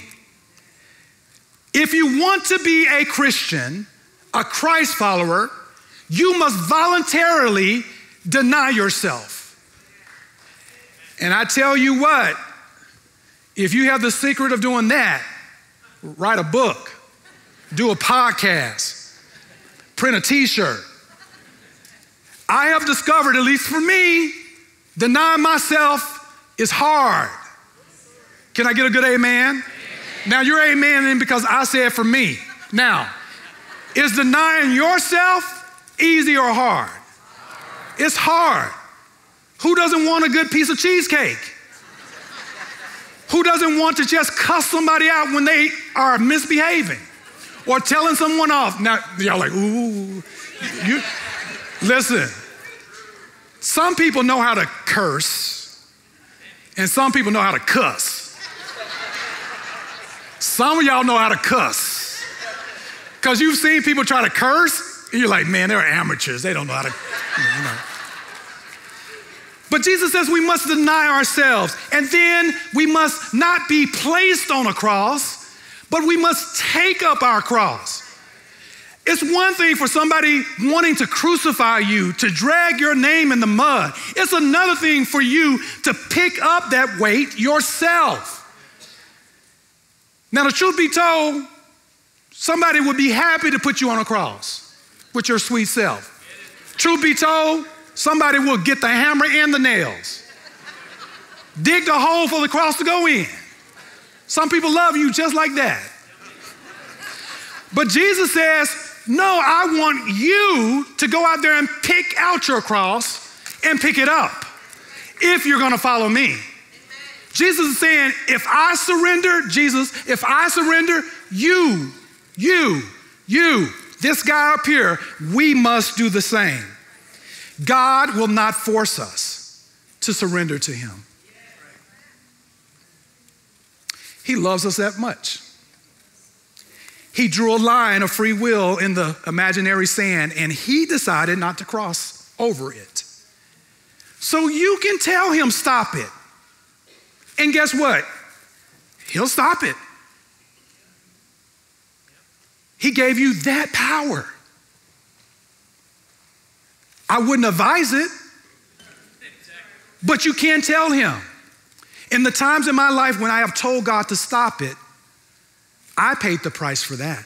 If you want to be a Christian, a Christ follower, you must voluntarily deny yourself. And I tell you what, if you have the secret of doing that, write a book, do a podcast, print a t-shirt. I have discovered, at least for me, denying myself is hard. Can I get a good amen? Amen. Now you're amening because I said for me. Now, is denying yourself easy or hard? Hard? It's hard. Who doesn't want a good piece of cheesecake? Who doesn't want to just cuss somebody out when they are misbehaving or telling someone off? Now, y'all like, ooh. You, listen, some people know how to curse and some people know how to cuss. Some of y'all know how to cuss because you've seen people try to curse and you're like, man, they're amateurs. They don't know how to, you know. But Jesus says we must deny ourselves, and then we must not be placed on a cross, but we must take up our cross. It's one thing for somebody wanting to crucify you, to drag your name in the mud. It's another thing for you to pick up that weight yourself. Now, the truth be told, somebody would be happy to put you on a cross with your sweet self. Truth be told, somebody will get the hammer and the nails, dig the hole for the cross to go in. Some people love you just like that. But Jesus says, no, I want you to go out there and pick out your cross and pick it up if you're gonna follow me. Jesus is saying, if I surrender, Jesus, if I surrender, you, you, you, this guy up here, we must do the same. God will not force us to surrender to him. He loves us that much. He drew a line of free will in the imaginary sand, and he decided not to cross over it. So you can tell him, stop it. And guess what? He'll stop it. He gave you that power. I wouldn't advise it, but you can tell him. In the times in my life when I have told God to stop it, I paid the price for that.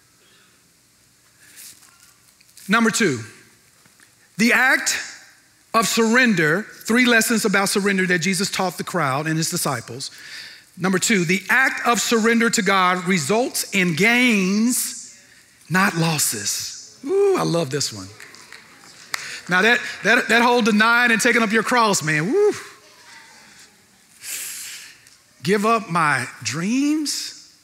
Number two, the act of surrender, three lessons about surrender that Jesus taught the crowd and his disciples. Number two, the act of surrender to God results in gains, not losses. Ooh, I love this one. Now that, that, that whole denying and taking up your cross, man, woo. Give up my dreams,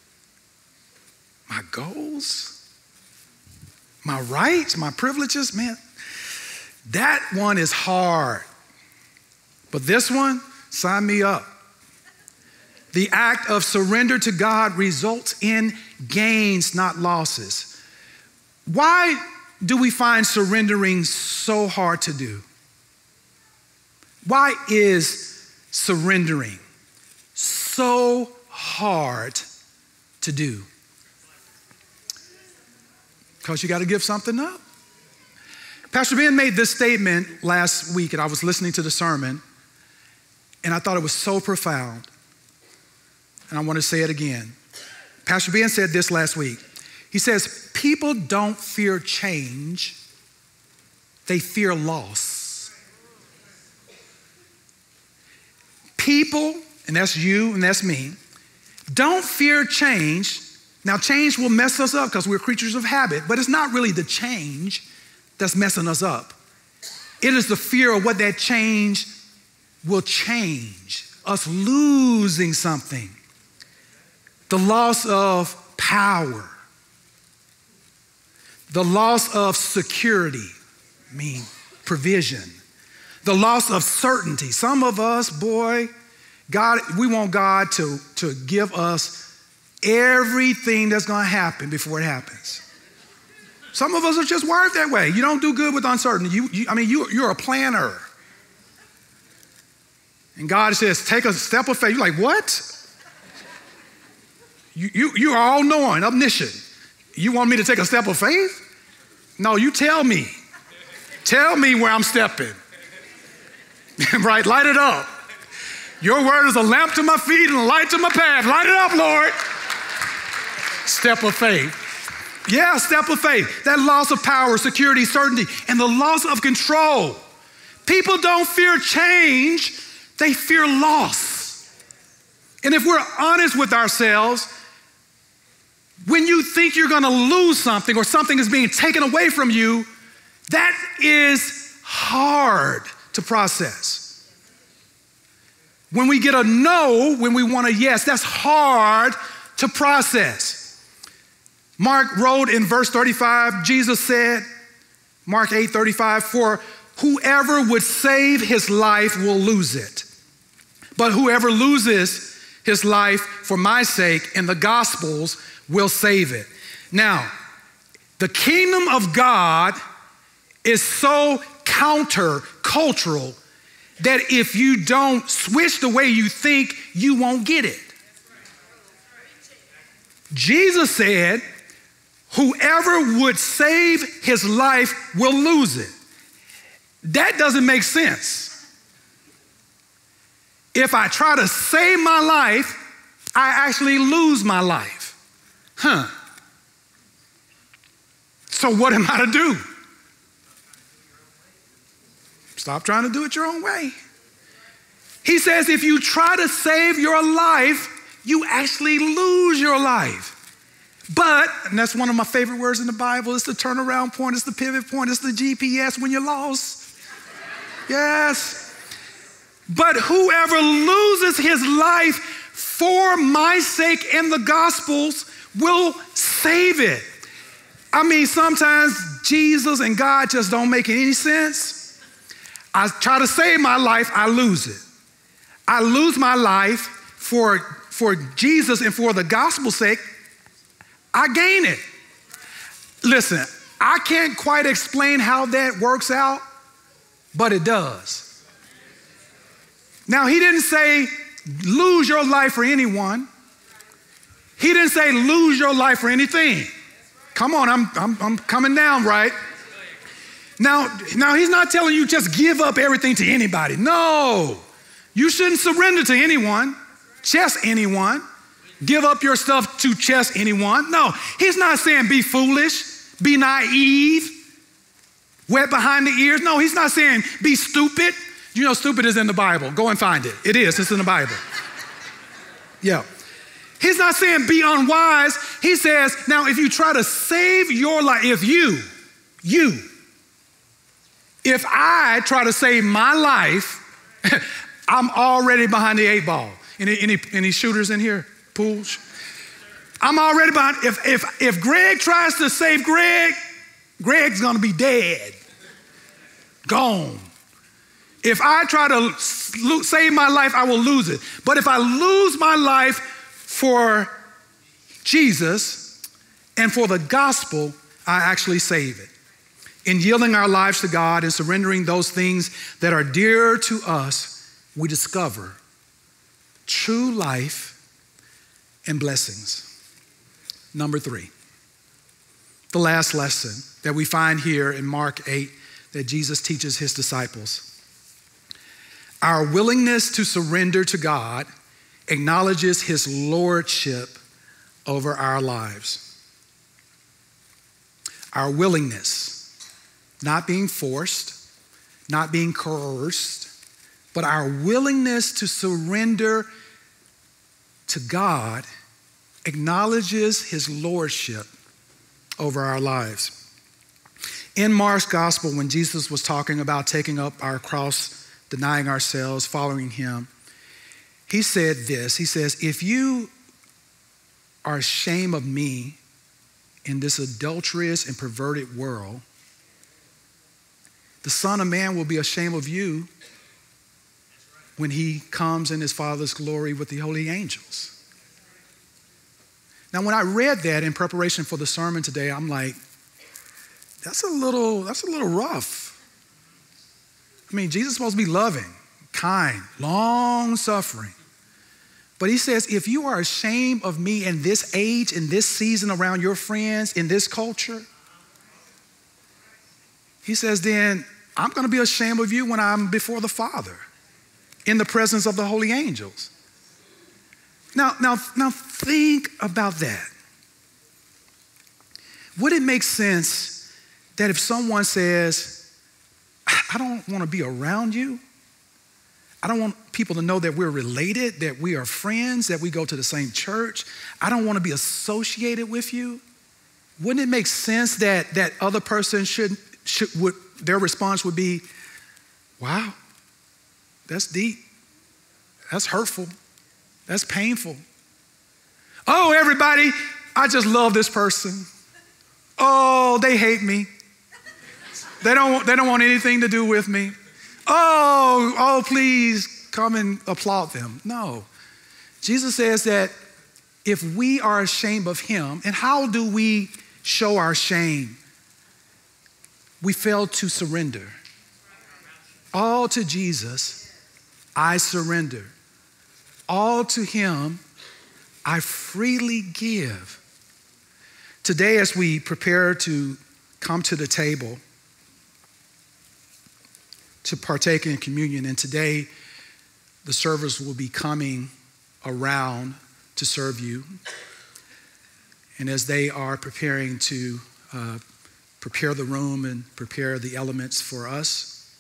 my goals, my rights, my privileges, man. That one is hard. But this one, sign me up. The act of surrender to God results in gains, not losses. Why do we find surrendering so hard to do? Why is surrendering so hard to do? Because you got to give something up. Pastor Ben made this statement last week, and I was listening to the sermon, and I thought it was so profound. And I want to say it again. Pastor Ben said this last week. He says, people don't fear change, they fear loss. People, and that's you and that's me, don't fear change. Now, change will mess us up because we're creatures of habit, but it's not really the change that's messing us up. It is the fear of what that change will change, us losing something. The loss of power, the loss of security, I mean provision, the loss of certainty. Some of us, boy, God, we want God to, to give us everything that's going to happen before it happens. Some of us are just wired that way. You don't do good with uncertainty. You, you, I mean, you, you're a planner. And God says, take a step of faith. You're like, what? You, you, you are all knowing, omniscient. You want me to take a step of faith? No, you tell me. Tell me where I'm stepping. Right, light it up. Your word is a lamp to my feet and a light to my path. Light it up, Lord. Step of faith. Yeah, step of faith. That loss of power, security, certainty, and the loss of control. People don't fear change, they fear loss. And if we're honest with ourselves, when you think you're gonna lose something or something is being taken away from you, that is hard to process. When we get a no, when we want a yes, that's hard to process. Mark wrote in verse thirty-five, Jesus said, Mark eight thirty-five, for whoever would save his life will lose it. But whoever loses his life for my sake and the Gospels will save it. Now, the kingdom of God is so counter-cultural that if you don't switch the way you think, you won't get it. Jesus said, whoever would save his life will lose it. That doesn't make sense. If I try to save my life, I actually lose my life. Huh. So what am I to do? Stop trying to do it your own way. He says if you try to save your life, you actually lose your life. But, and that's one of my favorite words in the Bible, it's the turnaround point, it's the pivot point, it's the G P S when you're lost. Yes. But whoever loses his life for my sake and the Gospels will save it. I mean, sometimes Jesus and God just don't make any sense. I try to save my life, I lose it. I lose my life for, for Jesus and for the gospel's sake, I gain it. Listen, I can't quite explain how that works out, but it does. Now, he didn't say lose your life for anyone. He didn't say lose your life for anything. Come on, I'm, I'm, I'm coming down, right? Now, now, he's not telling you just give up everything to anybody. No, you shouldn't surrender to anyone, just anyone. Give up your stuff to just anyone. No, he's not saying be foolish, be naive. Wet behind the ears? No, he's not saying be stupid. You know stupid is in the Bible. Go and find it. It is, it's in the Bible. Yeah. He's not saying be unwise. He says, now if you try to save your life, if you, you, if I try to save my life, I'm already behind the eight ball. Any, any, any shooters in here? Pools? I'm already behind. If, if, if Greg tries to save Greg, Greg's gonna be dead, gone. If I try to save my life, I will lose it. But if I lose my life for Jesus and for the gospel, I actually save it. In yielding our lives to God and surrendering those things that are dear to us, we discover true life and blessings. Number three, the last lesson that we find here in Mark eight that Jesus teaches his disciples. Our willingness to surrender to God acknowledges his lordship over our lives. Our willingness, not being forced, not being coerced, but our willingness to surrender to God acknowledges his lordship over our lives. In Mark's gospel, when Jesus was talking about taking up our cross, denying ourselves, following him, he said this. He says, if you are ashamed of me in this adulterous and perverted world, the Son of Man will be ashamed of you when he comes in his Father's glory with the holy angels. Now, when I read that in preparation for the sermon today, I'm like, that's a little, that's a little rough. I mean, Jesus is supposed to be loving, kind, long-suffering. But he says, if you are ashamed of me in this age, in this season, around your friends, in this culture, he says, then I'm going to be ashamed of you when I'm before the Father, in the presence of the holy angels. Now, now, now think about that. Would it make sense that if someone says, I don't want to be around you, I don't want people to know that we're related, that we are friends, that we go to the same church, I don't want to be associated with you, wouldn't it make sense that that other person should, should would, their response would be, wow, that's deep, that's hurtful, that's painful. Oh, everybody, I just love this person. Oh, they hate me. They don't, they don't want anything to do with me. Oh, oh, please come and applaud them. No. Jesus says that if we are ashamed of him, and how do we show our shame? We fail to surrender. All to Jesus, I surrender. All to him, I freely give. Today, as we prepare to come to the table, to partake in communion, and today the servers will be coming around to serve you. And as they are preparing to uh, prepare the room and prepare the elements for us,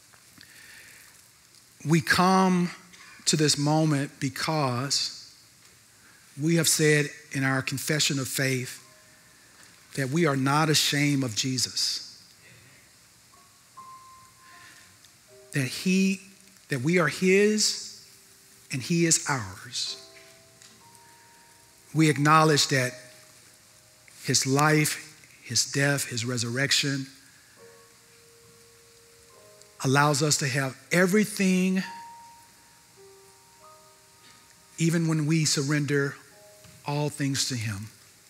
we come to this moment because we have said in our confession of faith that we are not ashamed of Jesus. That he, that we are his and he is ours. We acknowledge that his life, his death, his resurrection allows us to have everything, even when we surrender all things to him.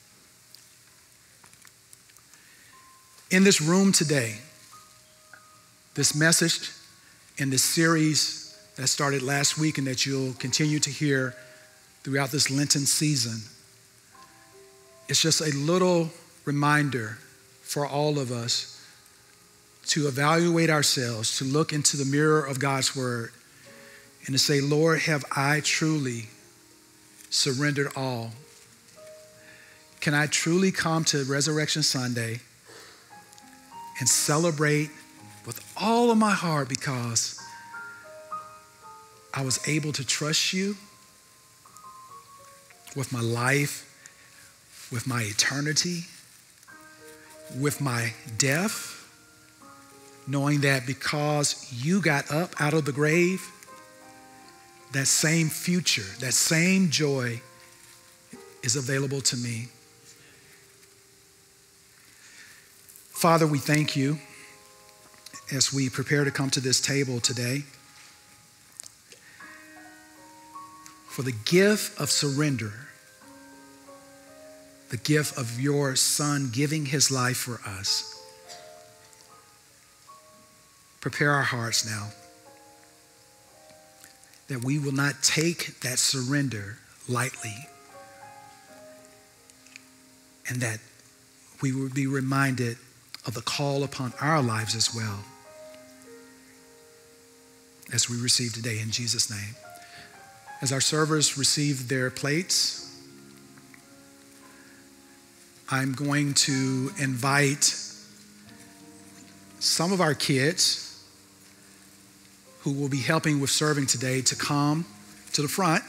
In this room today, this message in this series that started last week and that you'll continue to hear throughout this Lenten season, it's just a little reminder for all of us to evaluate ourselves, to look into the mirror of God's word and to say, Lord, have I truly surrendered all? Can I truly come to Resurrection Sunday can celebrate with all of my heart because I was able to trust you with my life, with my eternity, with my death, knowing that because you got up out of the grave, that same future, that same joy is available to me. Father, we thank you as we prepare to come to this table today for the gift of surrender, the gift of your Son giving his life for us. Prepare our hearts now that we will not take that surrender lightly, and that we will be reminded of the call upon our lives as well as we receive today in Jesus' name. As our servers receive their plates, I'm going to invite some of our kids who will be helping with serving today to come to the front.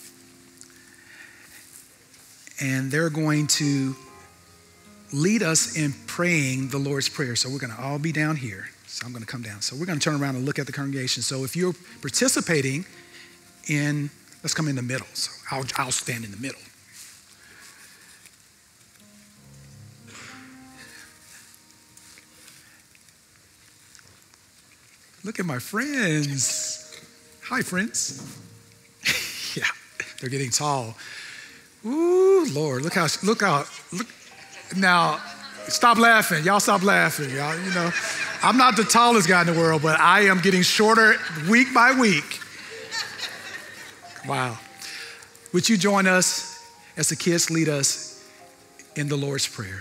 And they're going to lead us in praying the Lord's Prayer. So we're going to all be down here. So I'm going to come down. So we're going to turn around and look at the congregation. So if you're participating in, let's come in the middle. So I'll, I'll stand in the middle. Look at my friends. Hi, friends. Yeah, they're getting tall. Ooh, Lord, look how, look how, look. Now, stop laughing. Y'all stop laughing, y'all. You know, I'm not the tallest guy in the world, but I am getting shorter week by week. Wow. Would you join us as the kids lead us in the Lord's Prayer?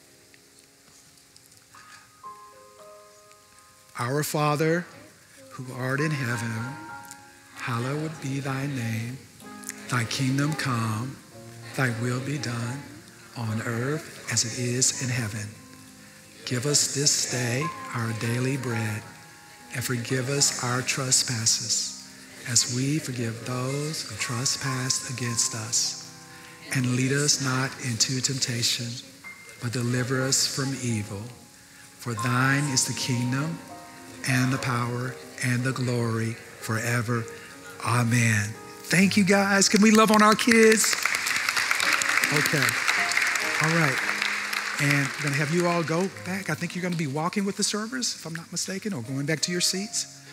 Our Father, who art in heaven, hallowed be thy name. Thy kingdom come, thy will be done on earth as it is in heaven. Give us this day our daily bread, and forgive us our trespasses, as we forgive those who trespass against us. And lead us not into temptation, but deliver us from evil. For thine is the kingdom, and the power, and the glory forever. Amen. Thank you, guys. Can we love on our kids? Okay. All right. And I'm going to have you all go back. I think you're going to be walking with the servers, if I'm not mistaken, or going back to your seats.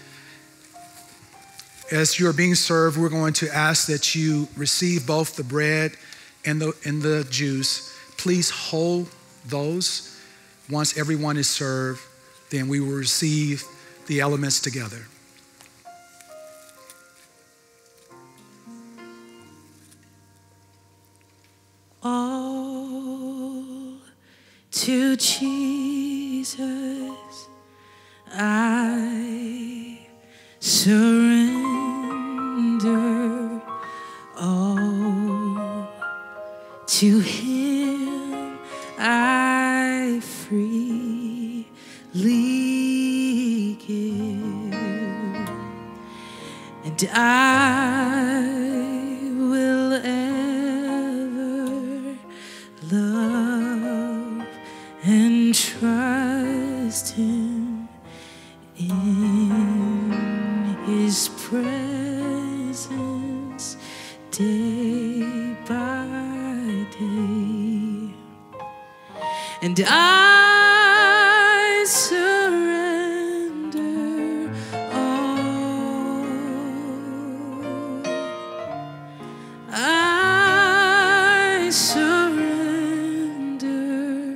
As you're being served, we're going to ask that you receive both the bread and the, and the juice. Please hold those. Once everyone is served, then we will receive the elements together. All to Jesus I surrender. All to him I freely give, and I will ever love and trust him in his presence day by day. And I surrender all. I surrender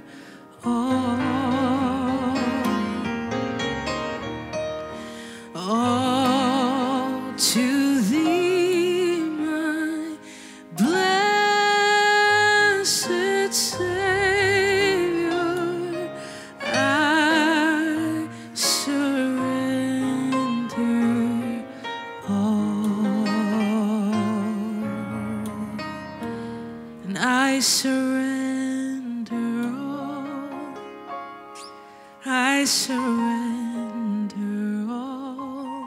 all. All to thee, my blessed Savior, I surrender all. And I surrender all. I I surrender all,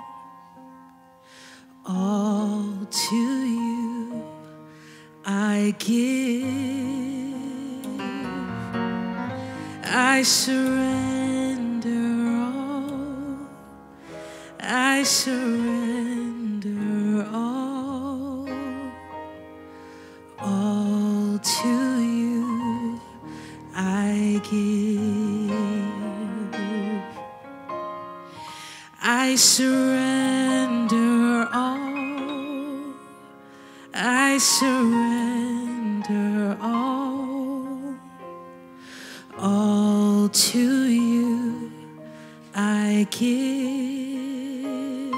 all to you I give. I surrender all, I surrender all, all to you I give. I surrender all, I surrender all, all to you I give.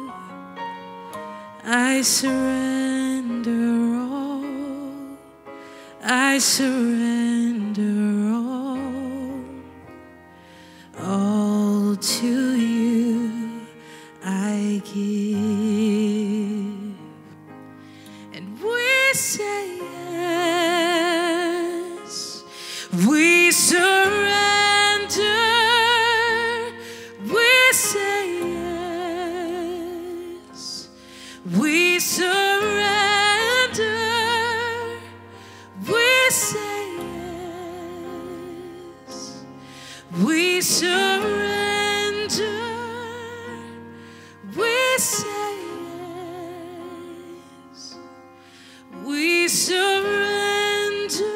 I surrender all, I surrender all, all to you I give. And we say yes, we surrender, we say yes, we surrender, we say yes, we surrender, we say yes, we surrender,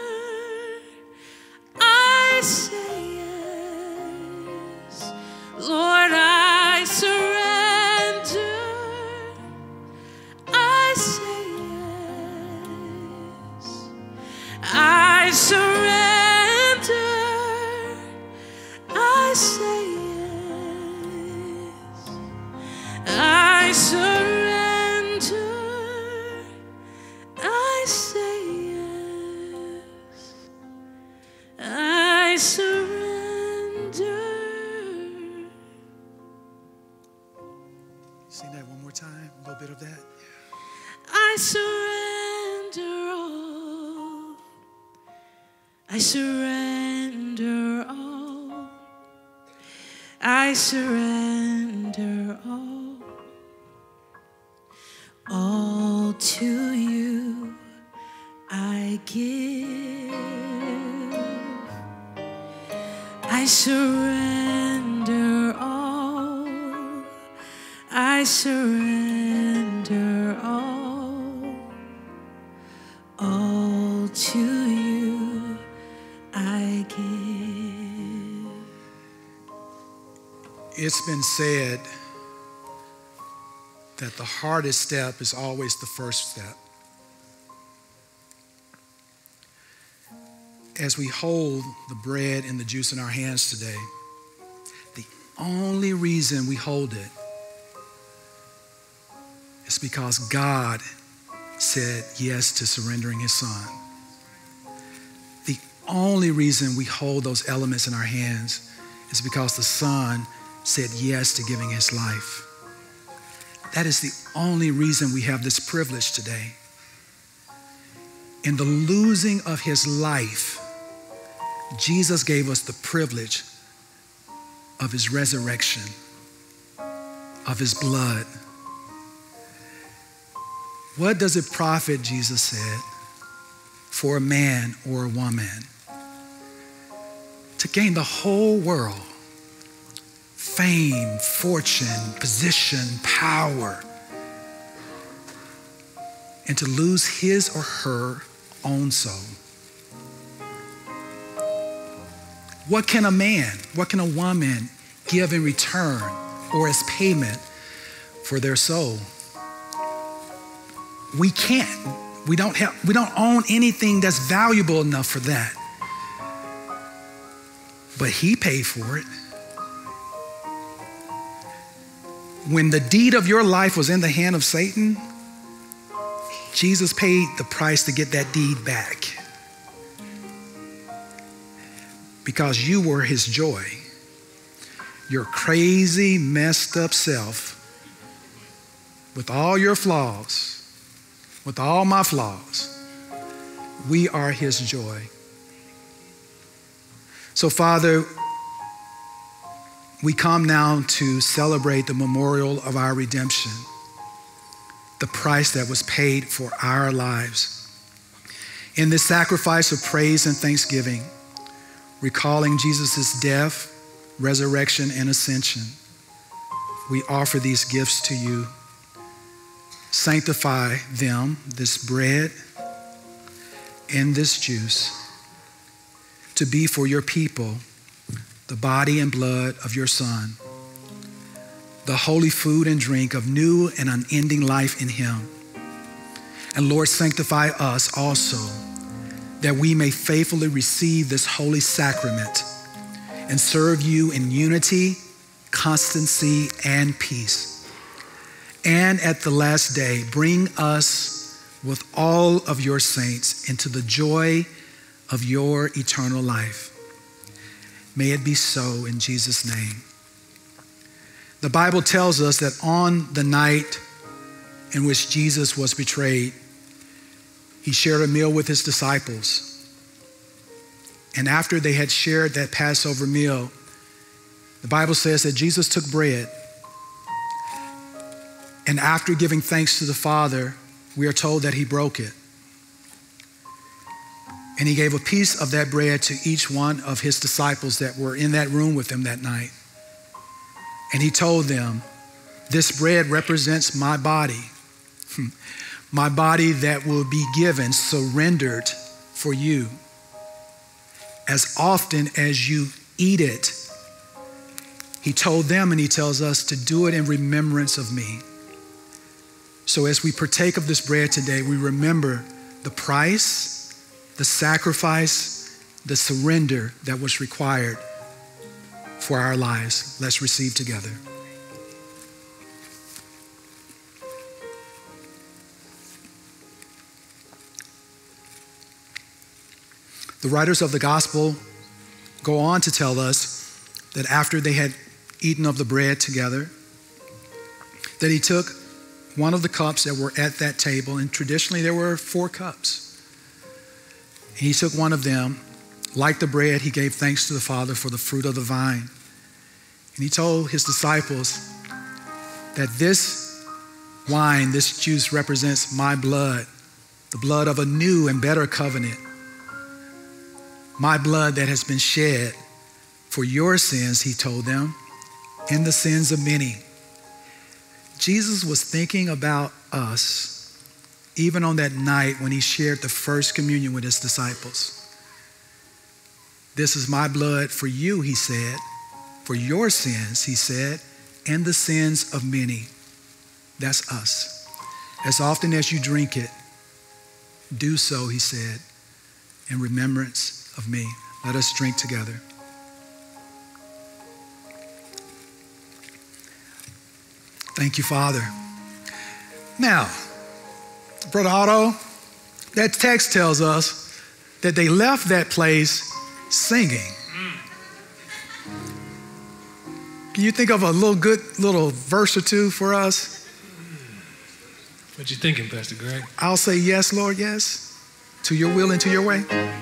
I say yes, Lord, I surrender, I say yes, I surrender, I say yes, I surrender, I say yes, I surrender. Sing that one more time, a little bit of that. I surrender all, I surrender all, I surrender all, all to you I give. I surrender all, I surrender all, all to you I give. It's been said that the hardest step is always the first step. As we hold the bread and the juice in our hands today, the only reason we hold it is because God said yes to surrendering his son. The only reason we hold those elements in our hands is because the son said yes to giving his life. That is the only reason we have this privilege today. In the losing of his life, Jesus gave us the privilege of his resurrection, of his blood. What does it profit, Jesus said, for a man or a woman to gain the whole world, fame, fortune, position, power, and to lose his or her own soul? What can a man, what can a woman give in return or as payment for their soul? We can't. We don't have, we don't own anything that's valuable enough for that. But he paid for it. When the deed of your life was in the hand of Satan, Jesus paid the price to get that deed back. Because you were his joy. Your crazy, messed up self, with all your flaws, with all my flaws, we are his joy. So, Father, we come now to celebrate the memorial of our redemption, the price that was paid for our lives. In this sacrifice of praise and thanksgiving, recalling Jesus' death, resurrection, and ascension, we offer these gifts to you. Sanctify them, this bread and this juice, to be for your people the body and blood of your Son, the holy food and drink of new and unending life in him. And Lord, sanctify us also, that we may faithfully receive this holy sacrament and serve you in unity, constancy, and peace. And at the last day, bring us with all of your saints into the joy of your eternal life. May it be so in Jesus' name. The Bible tells us that on the night in which Jesus was betrayed, he shared a meal with his disciples. And after they had shared that Passover meal, the Bible says that Jesus took bread, and after giving thanks to the Father, we are told that he broke it. And he gave a piece of that bread to each one of his disciples that were in that room with him that night. And he told them, this bread represents my body, my body that will be given, surrendered for you. As often as you eat it, he told them, and he tells us to do it in remembrance of me. So as we partake of this bread today, we remember the price, the sacrifice, the surrender that was required for our lives. Let's receive together. The writers of the gospel go on to tell us that after they had eaten of the bread together, that he took one of the cups that were at that table, and traditionally there were four cups. He took one of them, like the bread, he gave thanks to the Father for the fruit of the vine. And he told his disciples that this wine, this juice represents my blood, the blood of a new and better covenant. My blood that has been shed for your sins, he told them, and the sins of many. Jesus was thinking about us even on that night when he shared the first communion with his disciples. This is my blood for you, he said, for your sins, he said, and the sins of many. That's us. As often as you drink it, do so, he said, in remembrance of me. Let us drink together. Thank you, Father. Now, Brother Otto, that text tells us that they left that place singing. Can you think of a little good little verse or two for us? What you thinking, Pastor Greg? I'll say yes, Lord, yes, to your will and to your way.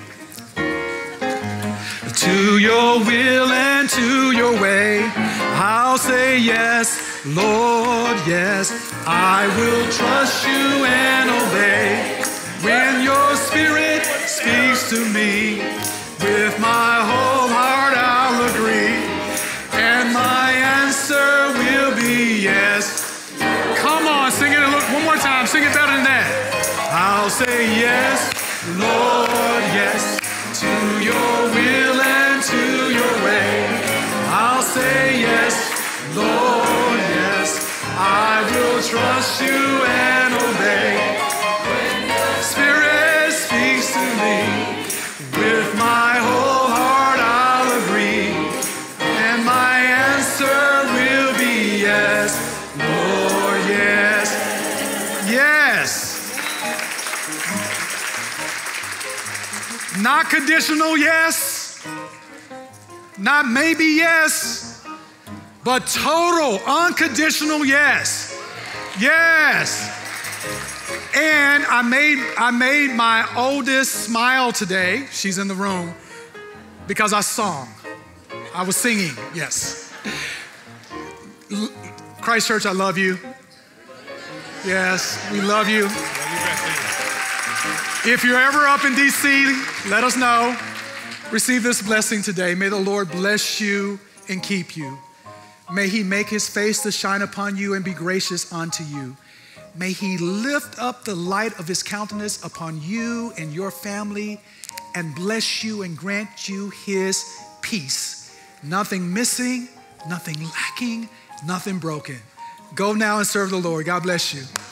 To your will and to your way, I'll say yes, Lord, yes. I will trust you and obey. When your spirit speaks to me, with my whole heart I'll agree, and my answer will be yes. Come on, sing it one more time, sing it better than that. I'll say yes, Lord, yes, to your will and to your way. I'll say yes, Lord, yes, I will trust you and obey. Spirit speaks to me, with my whole heart I'll agree, and my answer will be yes, Lord, yes, yes. Not conditional yes, not maybe yes, but total, unconditional yes. Yes. And I made, I made my oldest smile today. She's in the room because I sung. I was singing, yes. L- Christ Church, I love you. Yes, we love you. If you're ever up in D C, let us know. Receive this blessing today. May the Lord bless you and keep you. May he make his face to shine upon you and be gracious unto you. May he lift up the light of his countenance upon you and your family and bless you and grant you his peace. Nothing missing, nothing lacking, nothing broken. Go now and serve the Lord. God bless you.